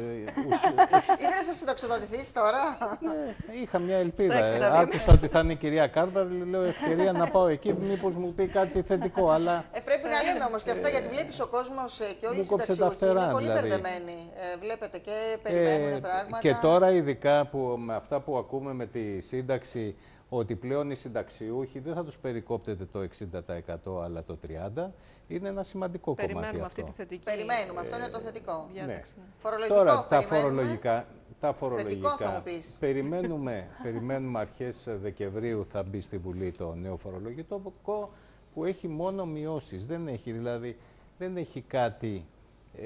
S1: Ήθελες να συνταξιοδοτηθείς τώρα?
S5: Ναι, είχα μια ελπίδα.
S1: Στα εξήντα δύο.
S5: Άκουσα ότι θα είναι η κυρία Κάρδαρη, λέω ευκαιρία να πάω εκεί, μήπως μου πει κάτι θετικό, αλλά...
S1: Ε, πρέπει να λέμε όμως και αυτό, γιατί βλέπεις ο κόσμος και όλοι οι συνταξιούχοι είναι πολύ
S5: δηλαδή.
S1: μπερδεμένοι. Ε, βλέπετε και περιμένουν
S5: Ε,
S1: πράγματα.
S5: και τώρα ειδικά που, με αυτά που ακούμε με τη σύνταξη, ότι πλέον οι συνταξιούχοι δεν θα τους περικόπτεται το εξήντα τοις εκατό αλλά το τριάντα τοις εκατό, είναι ένα σημαντικό
S4: Περιμένουμε
S5: κομμάτι
S4: αυτή
S5: αυτό.
S4: τη θετική.
S1: Περιμένουμε, αυτό είναι το θετικό.
S5: Ναι.
S1: Φορολογικό,
S5: Τώρα τα
S1: περιμένουμε.
S5: φορολογικά, τα
S1: Θετικό θα
S5: φορολογικά
S1: μου πεις.
S5: περιμένουμε, περιμένουμε αρχές Δεκεμβρίου θα μπει στη Βουλή το νέο φορολογικό που έχει μόνο μειώσεις, δεν έχει δηλαδή, δεν έχει κάτι... Ε,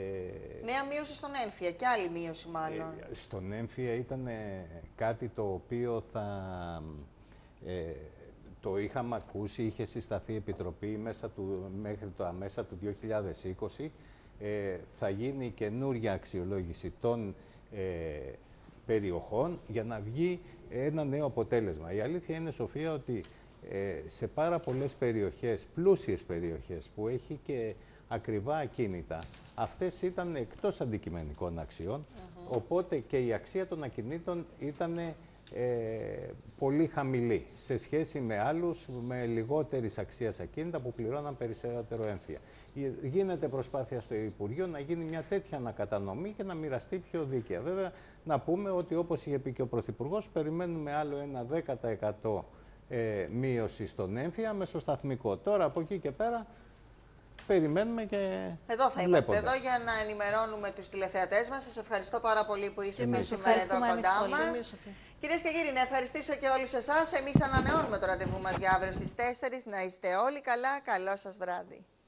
S1: Νέα μείωση στον έμφυα και άλλη μείωση μάλλον.
S5: Ε, στον έμφυα ήταν κάτι το οποίο θα... Ε, το είχαμε ακούσει, είχε συσταθεί επιτροπή μέσα του, μέχρι το μέσα του δύο χιλιάδες είκοσι. Ε, θα γίνει καινούρια αξιολόγηση των ε, περιοχών για να βγει ένα νέο αποτέλεσμα. Η αλήθεια είναι, Σοφία, ότι ε, σε πάρα πολλές περιοχές, πλούσιες περιοχές, που έχει και ακριβά ακίνητα, αυτές ήταν εκτός αντικειμενικών αξιών, mm-hmm. οπότε και η αξία των ακινήτων ήταν ε, πολύ χαμηλή σε σχέση με άλλους με λιγότερης αξίας ακίνητα που πληρώναν περισσότερο έμφυα. Γίνεται προσπάθεια στο Υπουργείο να γίνει μια τέτοια ανακατανομή και να μοιραστεί πιο δίκαια. Βέβαια, να πούμε ότι όπως είχε πει και ο Πρωθυπουργός, περιμένουμε άλλο ένα δέκα τοις εκατό ε, μείωση στον έμφυα μεσοσταθμικό. Τώρα από εκεί και πέρα περιμένουμε και
S1: εδώ θα είμαστε,
S5: βλέποντας.
S1: εδώ για να ενημερώνουμε τους τηλεθεατές μας. Σας ευχαριστώ πάρα πολύ που είσαστε
S8: Εμείς
S1: σήμερα εδώ κοντά μας. Κυρίες και κύριοι, να ευχαριστήσω και όλους εσάς. Εμείς ανανεώνουμε το ραντεβού μας για αύριο στις τέσσερις. Να είστε όλοι καλά. Καλό σας βράδυ.